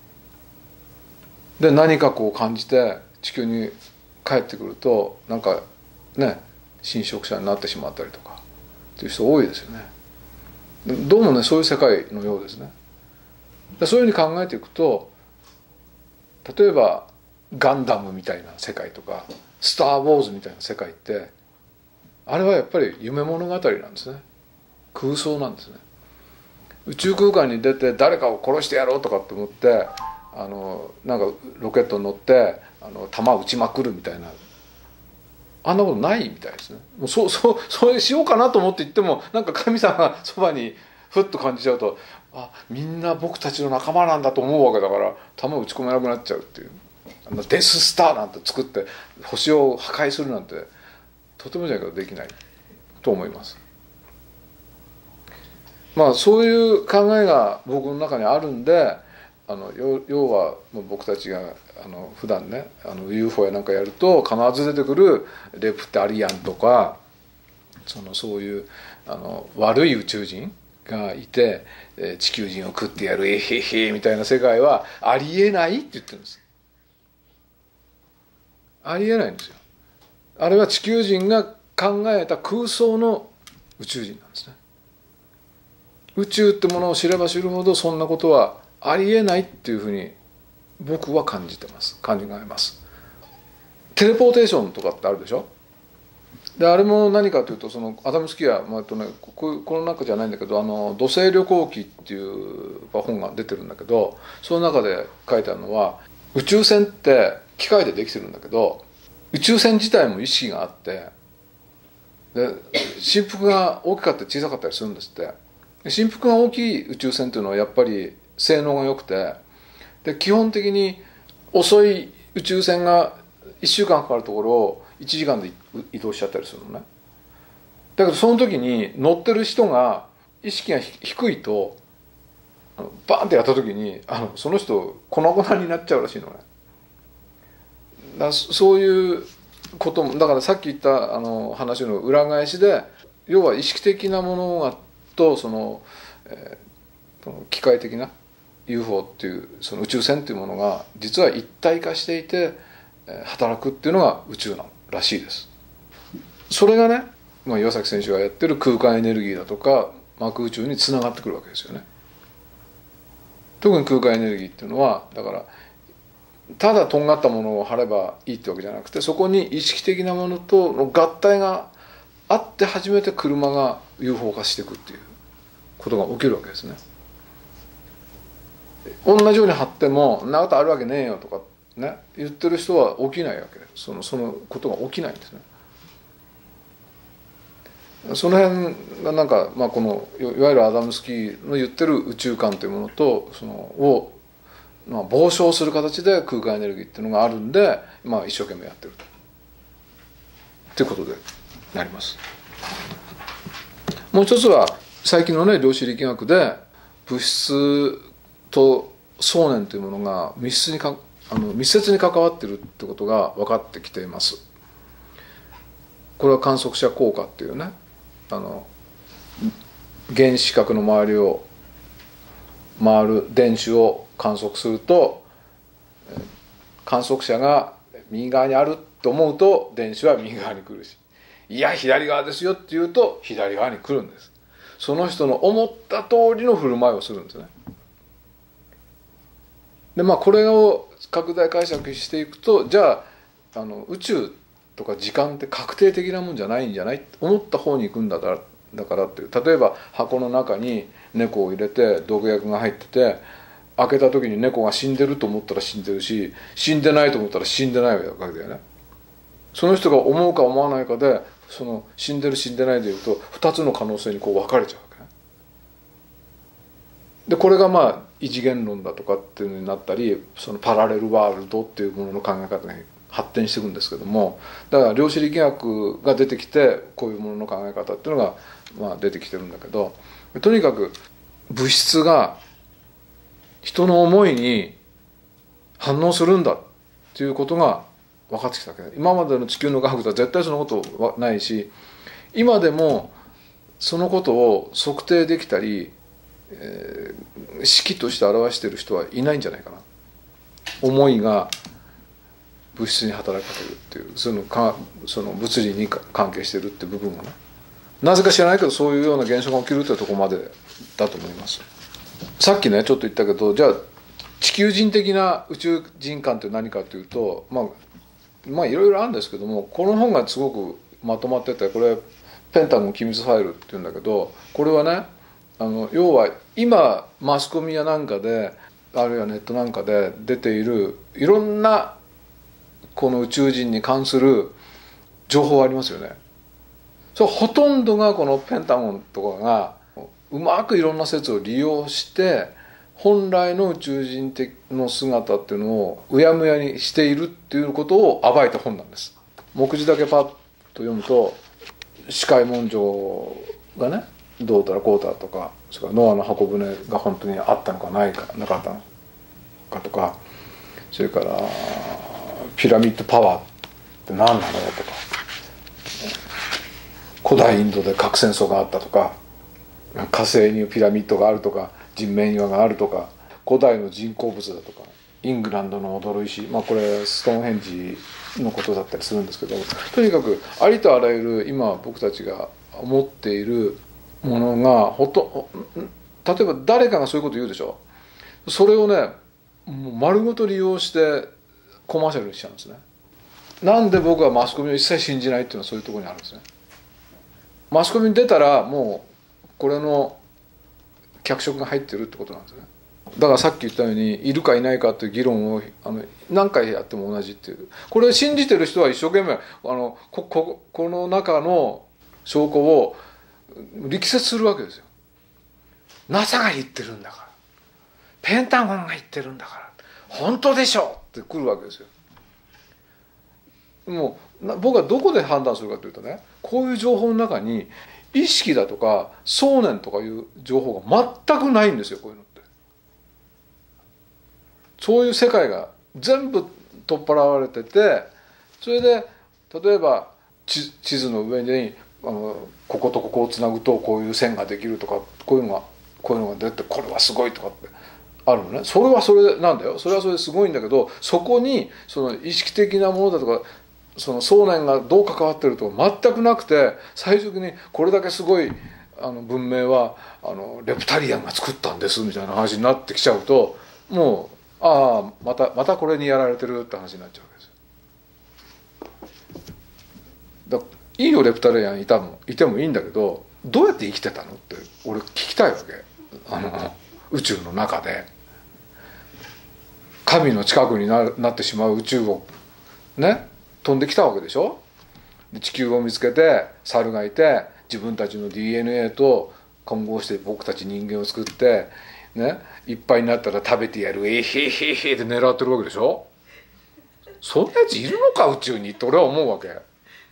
で何かこう感じて地球に帰ってくるとなんかね侵食者になってしまったりとかっていう人多いですよね。どうもねそういう世界のようですね。でそういうふうに考えていくと、例えばガンダムみたいな世界とかスター・ウォーズみたいな世界ってあれはやっぱり夢物語なんですね。空想なんですね。宇宙空間に出て誰かを殺してやろうとかって思ってなんかロケットに乗って弾撃ちまくるみたいな、あんなことないみたいですね。もうそれしようかなと思って言ってもなんか神様がそばにふっと感じちゃうと、みんな僕たちの仲間なんだと思うわけだから弾打ち込めなくなっちゃうっていう、デススターなんて作って星を破壊するなんてとてもじゃないけどできないと思います。そういう考えが僕の中にあるんで、要は僕たちが普段ねUFO やなんかやると必ず出てくるレプタリアンとかそういう悪い宇宙人がいて地球人を食ってやるえへへみたいな世界はありえないって言ってるんです。ありえないんですよ。あれは地球人が考えた空想の宇宙人なんですね。宇宙ってものを知れば知るほどそんなことはありえないっていうふうに僕は考えます。テレポーテーションとかってあるでしょ。であれも何かというとアダムスキア、この中じゃないんだけど土星旅行記っていう本が出てるんだけど、その中で書いてあるのは宇宙船って機械でできてるんだけど宇宙船自体も意識があってで振幅が大きかったり小さかったりするんですって。振幅が大きい宇宙船っていうのはやっぱり性能が良くて、で基本的に遅い宇宙船が1週間かかるところを1時間で移動しちゃったりするのね。だけどその時に乗ってる人が意識が低いとバーンってやった時にその人粉々になっちゃうらしいのね。そういうこともだからさっき言った話の裏返しで、要は意識的なものがと機械的な UFO っていうその宇宙船っていうものが実は一体化していて働くっていうのが宇宙らしいです。それがね岩崎選手がやってる空間エネルギーだとか膜宇宙につながってくるわけですよね。特に空間エネルギーっていうのはだからただとんがったものを貼ればいいってわけじゃなくて、そこに意識的なものとの合体があって初めて車が UFO 化していくっていうことが起きるわけですね。同じように貼っても「そんなことあるわけねえよ」とかね言ってる人は起きないわけで、そのことが起きないんですね。その辺がなんか、このいわゆるアダムスキーの言ってる宇宙観というものとを傍聴する形で空間エネルギーっていうのがあるんで、一生懸命やってるということでなります。もう一つは最近のね量子力学で物質と想念というものが密接に関わっているってことが分かってきています。これは観測者効果っていうね、原子核の周りを回る電子を観測すると、観測者が右側にあると思うと電子は右側に来るし、いや左側ですよって言うと左側に来るんです。その人の思った通りの振る舞いをするんですね。でこれを拡大解釈していくと、じゃあ宇宙とか時間って確定的なもんじゃないんじゃない、思った方に行くんだからっていう。例えば箱の中に猫を入れて毒薬が入ってて、開けた時に猫が死んでると思ったら死んでるし、死んでないと思ったら死んでないわけだよね。その人が思うか思わないかで、その死んでる死んでないでいうと2つの可能性に分かれちゃうわけね。でこれが異次元論だとかっていうのになったり、そのパラレルワールドっていうものの考え方に発展していくんですけども、だから量子力学が出てきてこういうものの考え方っていうのが出てきてるんだけど、とにかく物質が人の思いに反応するんだっていうことが分かってきたわけで、今までの地球の科学とは絶対そのことはないし、今でもそのことを測定できたり、式として表している人はいないんじゃないかな。思いが物質に働きかけるっていう、その物理に関係しているっていう部分がね、なぜか知らないけどそういうような現象が起きるというところまでだと思います。さっきねちょっと言ったけど、じゃあ地球人的な宇宙人観って何かというと、いろいろあるんですけども、この本がすごくまとまってて、これペンタゴン機密ファイルっていうんだけど、これはね要は今マスコミやなんかで、あるいはネットなんかで出ているいろんなこの宇宙人に関する情報ありますよね。それほとんどがこのペンタゴンとかがうまくいろんな説を利用して本来の宇宙人的の姿っていうのをうやむやにしているっていうことを暴いた本なんです。目次だけパッと読むと、司会文書がねどうたらこうたらとか、それからノアの箱舟が本当にあったのかなかったのかとか、それからピラミッドパワーって何なのとか、古代インドで核戦争があったとか、火星にピラミッドがあるとか、人面岩があるとか、古代の人工物だとか、イングランドの踊る石、これストーンヘンジのことだったりするんですけど、とにかくありとあらゆる今僕たちが思っているものが例えば誰かがそういうこと言うでしょ。それをねもう丸ごと利用してコマーシャルにしちゃうんですね。なんで僕はマスコミを一切信じないっていうのはそういうところにあるんですね。マスコミに出たらもうこれの脚色が入ってるってことなんですね。だからさっき言ったようにいるかいないかっていう議論を何回やっても同じっていう、これを信じてる人は一生懸命この中の証拠を力説するわけですよ。 NASA が言ってるんだから、ペンタゴンが言ってるんだから本当でしょってくるわけですよ。もう僕はどこで判断するかというとね、こういう情報の中に意識だとか想念とかいう情報が全くないんですよ。こういうのってそういう世界が全部取っ払われてて、それで例えば地図の上にこことここをつなぐとこういう線ができるとか、こういうのが出てこれはすごいとかってあるのね。それはそれなんだよ。それはそれですごいんだけど、そこにその意識的なものだとかその想念がどう関わってるとか全くなくて、最終的にこれだけすごい文明はレプタリアンが作ったんですみたいな話になってきちゃうと、もうまたこれにやられてるって話になっちゃうわけです。いいよレプタリアンいてもいいんだけど、どうやって生きてたのって俺聞きたいわけ。宇宙の中で神の近くになってしまう宇宙をね飛んできたわけでしょ。で地球を見つけて猿がいて、自分たちの DNA と混合して僕たち人間を作ってね、いっぱいになったら食べてやる、えへへへって狙ってるわけでしょ。そんなやついるのか宇宙にって俺は思うわけ。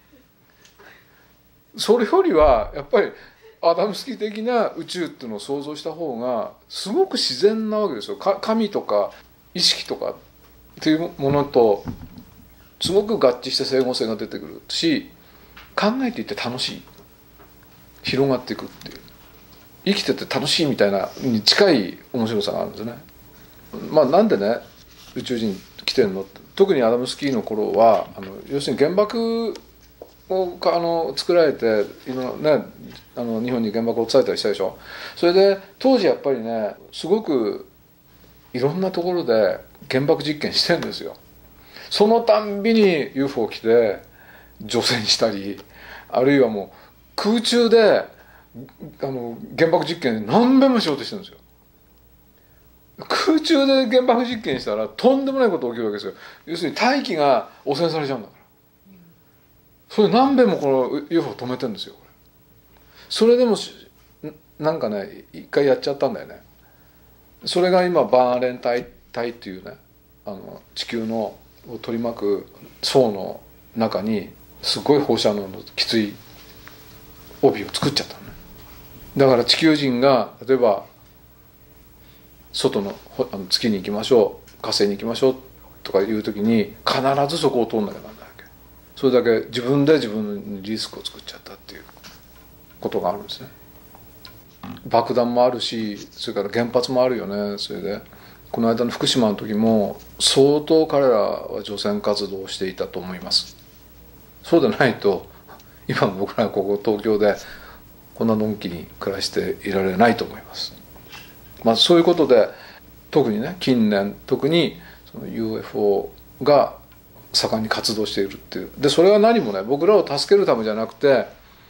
それよりはやっぱりアダムスキー的な宇宙っていうのを想像した方がすごく自然なわけですよ。神とか意識とかっていうものとすごく合致して整合性が出てくるし、考えていて楽しい、広がっていくっていう、生きてて楽しいみたいなに近い面白さがあるんですね。なんでね宇宙人来てるのって、特にアダムスキーの頃は要するに原爆を作られて日本に原爆を落とされたりしたでしょ。それで当時やっぱりねすごくいろんなところで原爆実験してるんですよ。そのたんびに UFO 来て除染したり、あるいはもう空中で原爆実験何遍もしようとしてるんですよ。空中で原爆実験したらとんでもないこと起きるわけですよ。要するに大気が汚染されちゃうんだから。それ何遍もこの UFO 止めてるんですよ。それでもなんかね一回やっちゃったんだよね。それが今バーレン帯っていうね地球のを取り巻く層の中にすごい放射能のきつい帯を作っちゃったのね。だから地球人が例えば外の月に行きましょう、火星に行きましょうとかいう時に必ずそこを通んなきゃなんないわけ。それだけ自分で自分にリスクを作っちゃったっていうことがあるんですね。爆弾もあるし、それから原発もあるよね。それでこの間の福島の時も相当彼らは除染活動をしていたと思います。そうでないと今僕らここ東京でこんなのんきに暮らしていられないと思います。そういうことで特にね近年特にその UFO が盛んに活動しているっていう。でそれは何もね僕らを助けるためじゃなくて、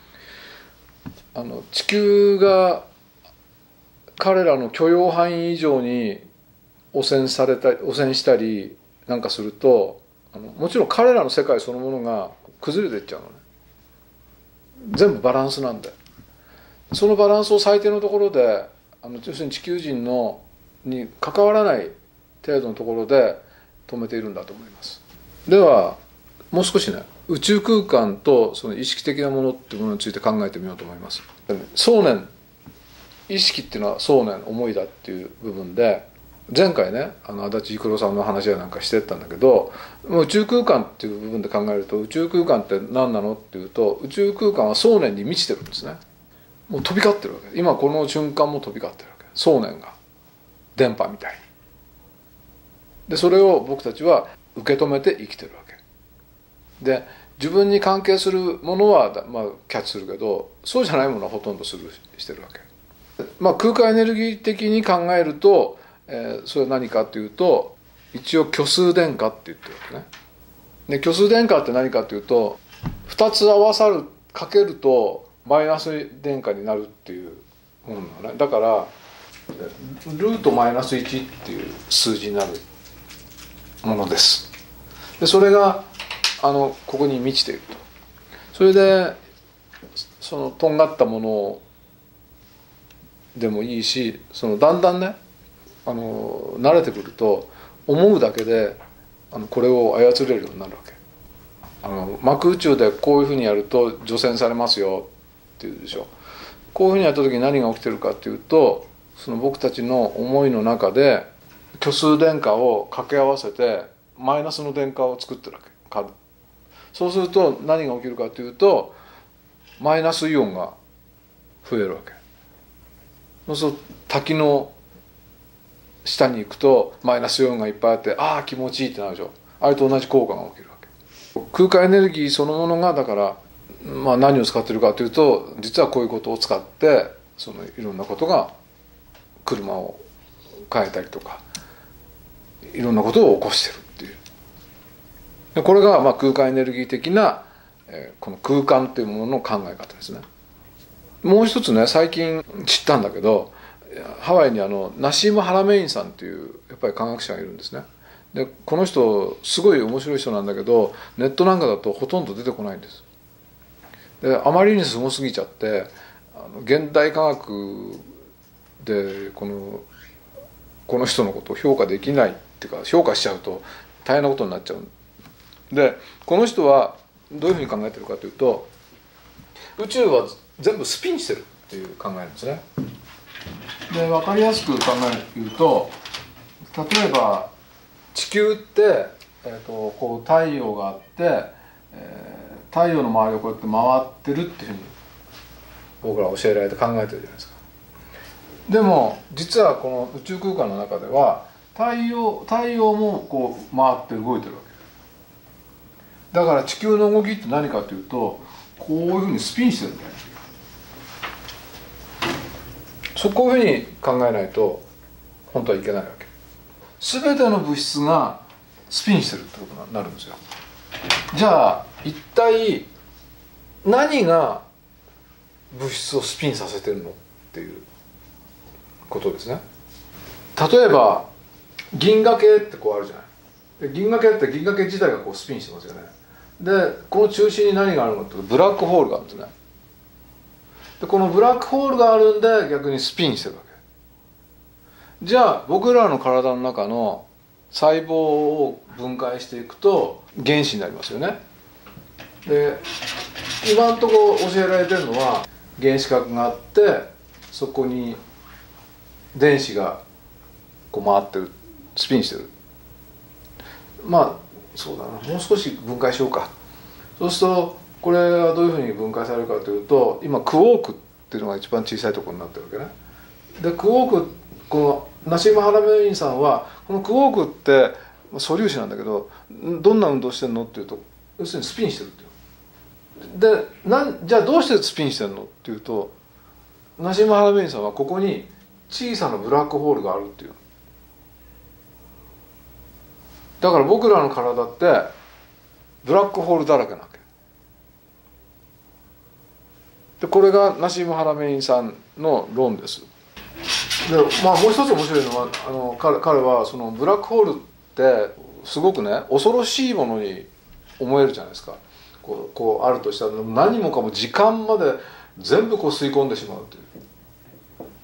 地球が彼らの許容範囲以上に汚染したりなんかするともちろん彼らの世界そのものが崩れていっちゃうのね。全部バランスなんで、そのバランスを最低のところで要するに地球人に関わらない程度のところで止めているんだと思います。ではもう少しね宇宙空間とその意識的なものっていうものについて考えてみようと思います。想念、意識っていうのは想念、思いだっていう部分で前回ね足立育郎さんの話やなんかしてったんだけど、宇宙空間っていう部分で考えると宇宙空間って何なのっていうと、宇宙空間は想念に満ちてるんですね。もう飛び交ってるわけ。今この瞬間も飛び交ってるわけ。想念が電波みたいに。でそれを僕たちは受け止めて生きてるわけで、自分に関係するものは、キャッチするけどそうじゃないものはほとんどスルーしてるわけ。空間エネルギー的に考えると、それは何かっていうと一応虚数電荷って言ってるわけね。で虚数電荷って何かっていうと2つ合わさるかけるとマイナス電荷になるっていうものなのね。だからルートマイナス1っていう数字になるものです。でそれがここに満ちていると。それでそのとんがったものでもいいし、だんだんね慣れてくると思うだけでこれを操れるようになるわけ。膜宇宙でこういうふうにやると除染されますよっていうでしょ。こういうふうにやった時に何が起きてるかっていうと、その僕たちの思いの中で虚数電荷を掛け合わせてマイナスの電荷を作ってるわけ。そうすると何が起きるかというとマイナスイオンが増えるわけ。そうすると滝の下に行くとマイナスイオンがいっぱいあって、ああ気持ちいいってなるでしょ。あれと同じ効果が起きるわけ。 空間エネルギーそのものがだから、何を使ってるかというと、実はこういうことを使っていろんなことが車を変えたりとかいろんなことを起こしてるっていう。でこれが空間エネルギー的なこの空間というものの考え方ですね。もう一つね、最近知ったんだけど、ハワイにナシーム・ハラメインさんっていうやっぱり科学者がいるんですね。でこの人すごい面白い人なんだけど、ネットなんかだとほとんど出てこないんです。であまりにすごすぎちゃって現代科学でこの人のことを評価できないっていうか、評価しちゃうと大変なことになっちゃう。でこの人はどういうふうに考えてるかというと、宇宙は全部スピンしてるっていう考えなんですね。で分かりやすく考えると、例えば地球って、こう太陽があって、太陽の周りをこうやって回ってるっていうふうに僕ら教えられて考えてるじゃないですか。でも実はこの宇宙空間の中では太陽もこう回って動いてるわけだから、地球の動きって何かというと、こういうふうにスピンしてるんだよね。こういうふうに考えないと本当はいけないわけ。全ての物質がスピンしてるってことになるんですよ。じゃあ一体何が物質をスピンさせてるのっていうことですね。例えば銀河系ってこうあるじゃない。で銀河系って銀河系自体がこうスピンしてますよね。でこの中心に何があるのってブラックホールがあるんですね。でこのブラックホールがあるんで逆にスピンしてるわけ。じゃあ僕らの体の中の細胞を分解していくと原子になりますよね。で今のところ教えられてるのは原子核があって、そこに電子がこう回ってる、スピンしてる。そうだな、もう少し分解しようか。そうするとこれはどういうふうに分解されるかというと、今クォークっていうのが一番小さいところになってるわけね。でクォーク、このナシーム・ハラメインさんはこのクォークって素粒子なんだけど、どんな運動してるのっていうと、要するにスピンしてるっていう。でじゃあどうしてスピンしてるのっていうと、ナシーム・ハラメインさんはここに小さなブラックホールがあるっていう。だから僕らの体ってブラックホールだらけなわけで、これがナシーム・ハラメインさんの論です。でもう一つ面白いのは彼はそのブラックホールってすごくね恐ろしいものに思えるじゃないですか。こうあるとしたら何もかも時間まで全部こう吸い込んでしまうという。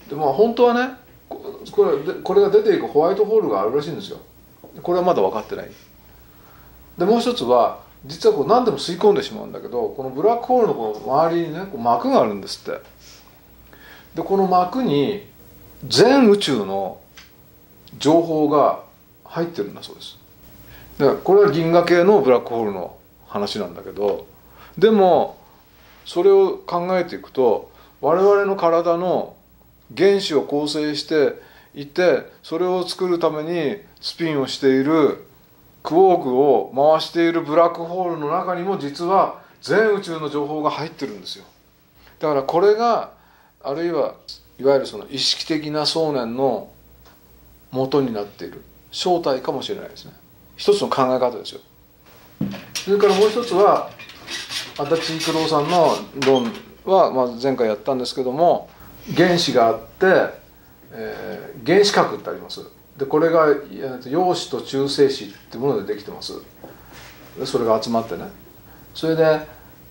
で本当はねこれが出ていくホワイトホールがあるらしいんですよ。これはまだ分かってない。でもう一つは実は何でも吸い込んでしまうんだけど、このブラックホールのこの周りにね膜があるんですって。でこの膜に全宇宙の情報が入ってるんだそうです。でこれは銀河系のブラックホールの話なんだけど、でもそれを考えていくと、我々の体の原子を構成していて、それを作るためにスピンをしているクォークを回しているブラックホールの中にも実は全宇宙の情報が入ってるんですよ。だからこれがあるいはいわゆるその意識的な想念の元になっている正体かもしれないですね。一つの考え方ですよ。それからもう一つは足立育郎さんの論は、前回やったんですけども、原子があって、原子核ってあります。でこれが陽子と中性子っていうものでできてます。でそれが集まってね、それで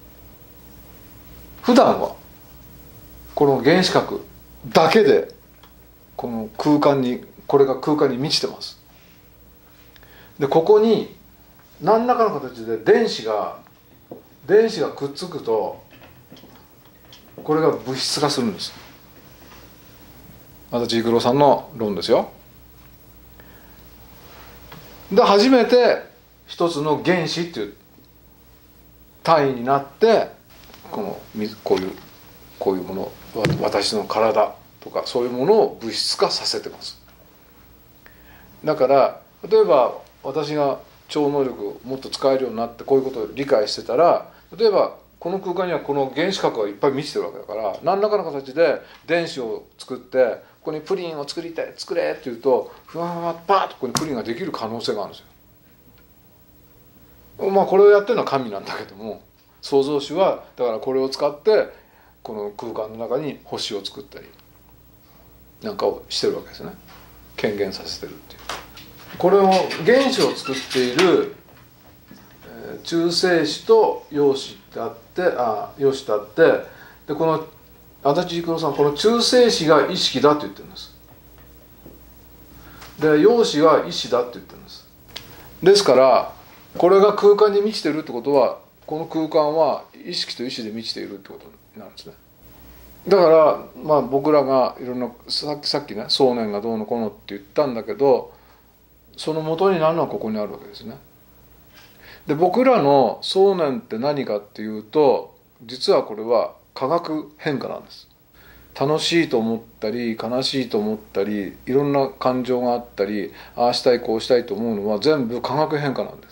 普段はこの原子核だけでこの空間に満ちてます。でここに何らかの形で電子がくっつくとこれが物質化するんです。足立育郎さんの論ですよ。で初めて一つの原子っていう単位になって、こういうもの、私の体とかそういうものを物質化させてます。だから例えば私が超能力をもっと使えるようになってこういうことを理解してたら、例えばこの空間にはこの原子核がいっぱい満ちてるわけだから、何らかの形で電子を作ってここにプリンを作れって言うと、ふわふわパーッとここにプリンができる可能性があるんですよ。まあこれをやってるのは神なんだけども、創造主はだからこれを使ってこの空間の中に星を作ったりなんかをしてるわけですね。権限させてるっていう。これを原子を作っている中性子と陽子ってあって、陽子ってあって、でこの足立育郎さん、この中性子が意識だと言ってるんです。で陽子が意志だって言ってるんです。ですからこれが空間に満ちてるってことは、この空間は意識と意志で満ちているってことになるんですね。だからまあ僕らがいろんなさっきね、想念がどうのこうのって言ったんだけど、その元になるのはここにあるわけですね。で僕らの想念って何かっていうと、実はこれは化学変化なんです。楽しいと思ったり悲しいと思ったり、いろんな感情があったり、ああしたいこうしたいと思うのは全部化学変化なんです。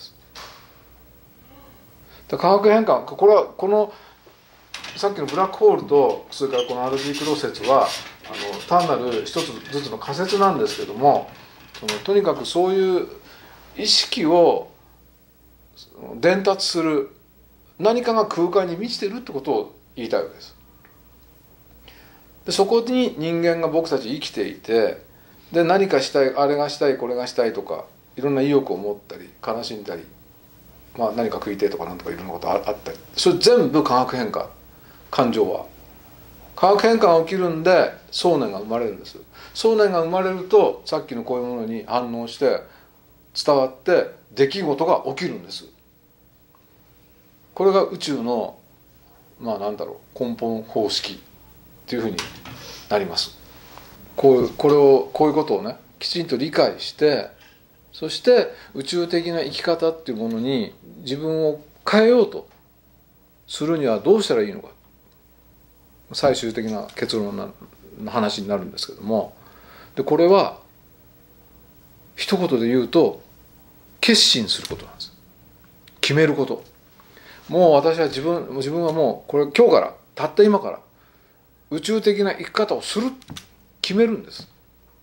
化学変化、これはこのさっきのブラックホールと、それからこのアルジークロ説は単なる一つずつの仮説なんですけども、とにかくそういう意識を伝達する何かが空間に満ちてるってことを言いたいわけです。でそこに人間が僕たち生きていて、で何かしたい、あれがしたいこれがしたいとか、いろんな意欲を持ったり悲しんだり、まあ、何か食いてとかなんとかいろんなことあったり、それ全部化学変化。感情は化学変化が起きるんで想念が生まれるんです。想念が生まれるとさっきのこういうものに反応して伝わって出来事が起きるんです。これが宇宙のまあなんだろう、根本方式っていうふうになります。こういうことをねきちんと理解して、そして宇宙的な生き方っていうものに自分を変えようとするにはどうしたらいいのか、最終的な結論の話になるんですけども、でこれは一言で言うと決心することなんです。決めること。もう私は自分はもうこれ今日からたった今から宇宙的な生き方をする、決めるんです。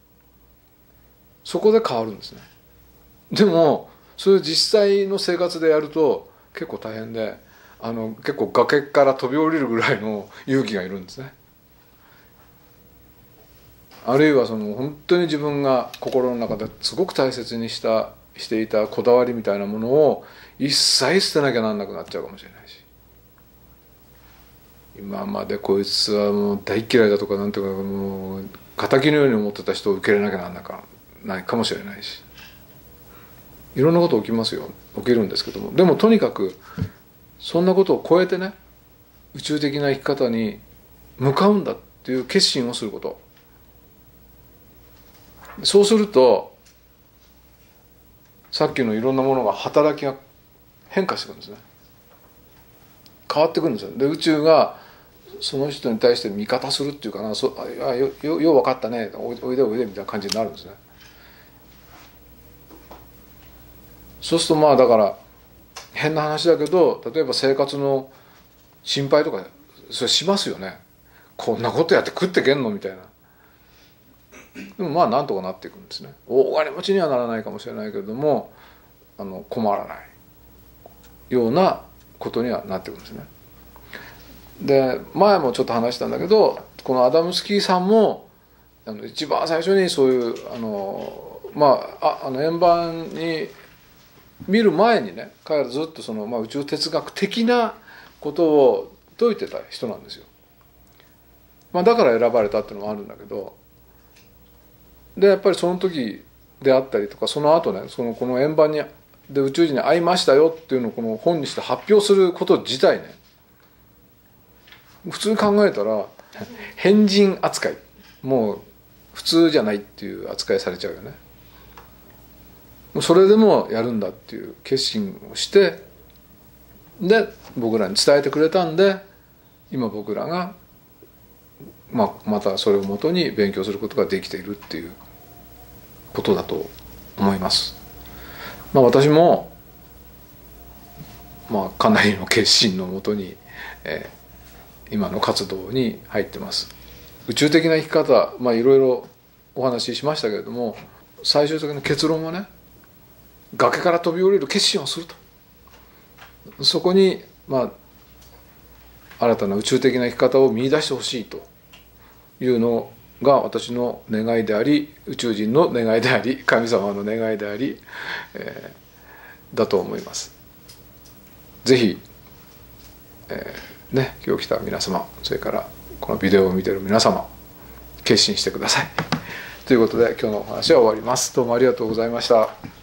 そこで変わるんですね。でもそれを実際の生活でやると結構大変で、結構崖から飛び降りるぐらいの勇気がいるんですね。あるいは本当に自分が心の中ですごく大切にしていたこだわりみたいなものを一切捨てなきゃなんなくなっちゃうかもしれないし、今までこいつはもう大嫌いだとかなんていうか、もう敵のように思ってた人を受け入れなきゃなんなかないかもしれないし、いろんなこと起きますよ、起きるんですけども、でもとにかくそんなことを超えてね、宇宙的な生き方に向かうんだっていう決心をすること。そうするとさっきのいろんなものが働きが変化してくるんですね。変わってくるんですよ。で宇宙がその人に対して味方するっていうかな、よう分かったね、おいでおいでみたいな感じになるんですね。そうするとまあだから変な話だけど、例えば生活の心配とかそれしますよね。こんなことやって食ってけんのみたいな。でもまあなんとかなっていくんですね。大金持ちにはならないかもしれないけれども、困らないようなことにはなっていくんですね。で前もちょっと話したんだけど、このアダムスキーさんも一番最初にそういう円盤に見る前にね、彼らずっと宇宙哲学的なことを説いてた人なんですよ。だから選ばれたっていうのもあるんだけど、でやっぱりその時であったりとか、その後ね、この円盤で宇宙人に会いましたよっていうのをこの本にして発表すること自体ね、普通に考えたら変人扱い、もう普通じゃないっていう扱いされちゃうよね。それでもやるんだっていう決心をして、で僕らに伝えてくれたんで、今僕らが、またそれをもとに勉強することができているっていうことだと思います。私もかなりの決心のもとに、今の活動に入ってます。宇宙的な生き方、いろいろお話ししましたけれども、最終的な結論はね、崖から飛び降りる決心をすると、そこに新たな宇宙的な生き方を見出してほしいというのが私の願いであり、宇宙人の願いであり、神様の願いであり、だと思います。ぜひ、今日来た皆様、それからこのビデオを見ている皆様、決心してください。ということで今日のお話は終わります。どうもありがとうございました。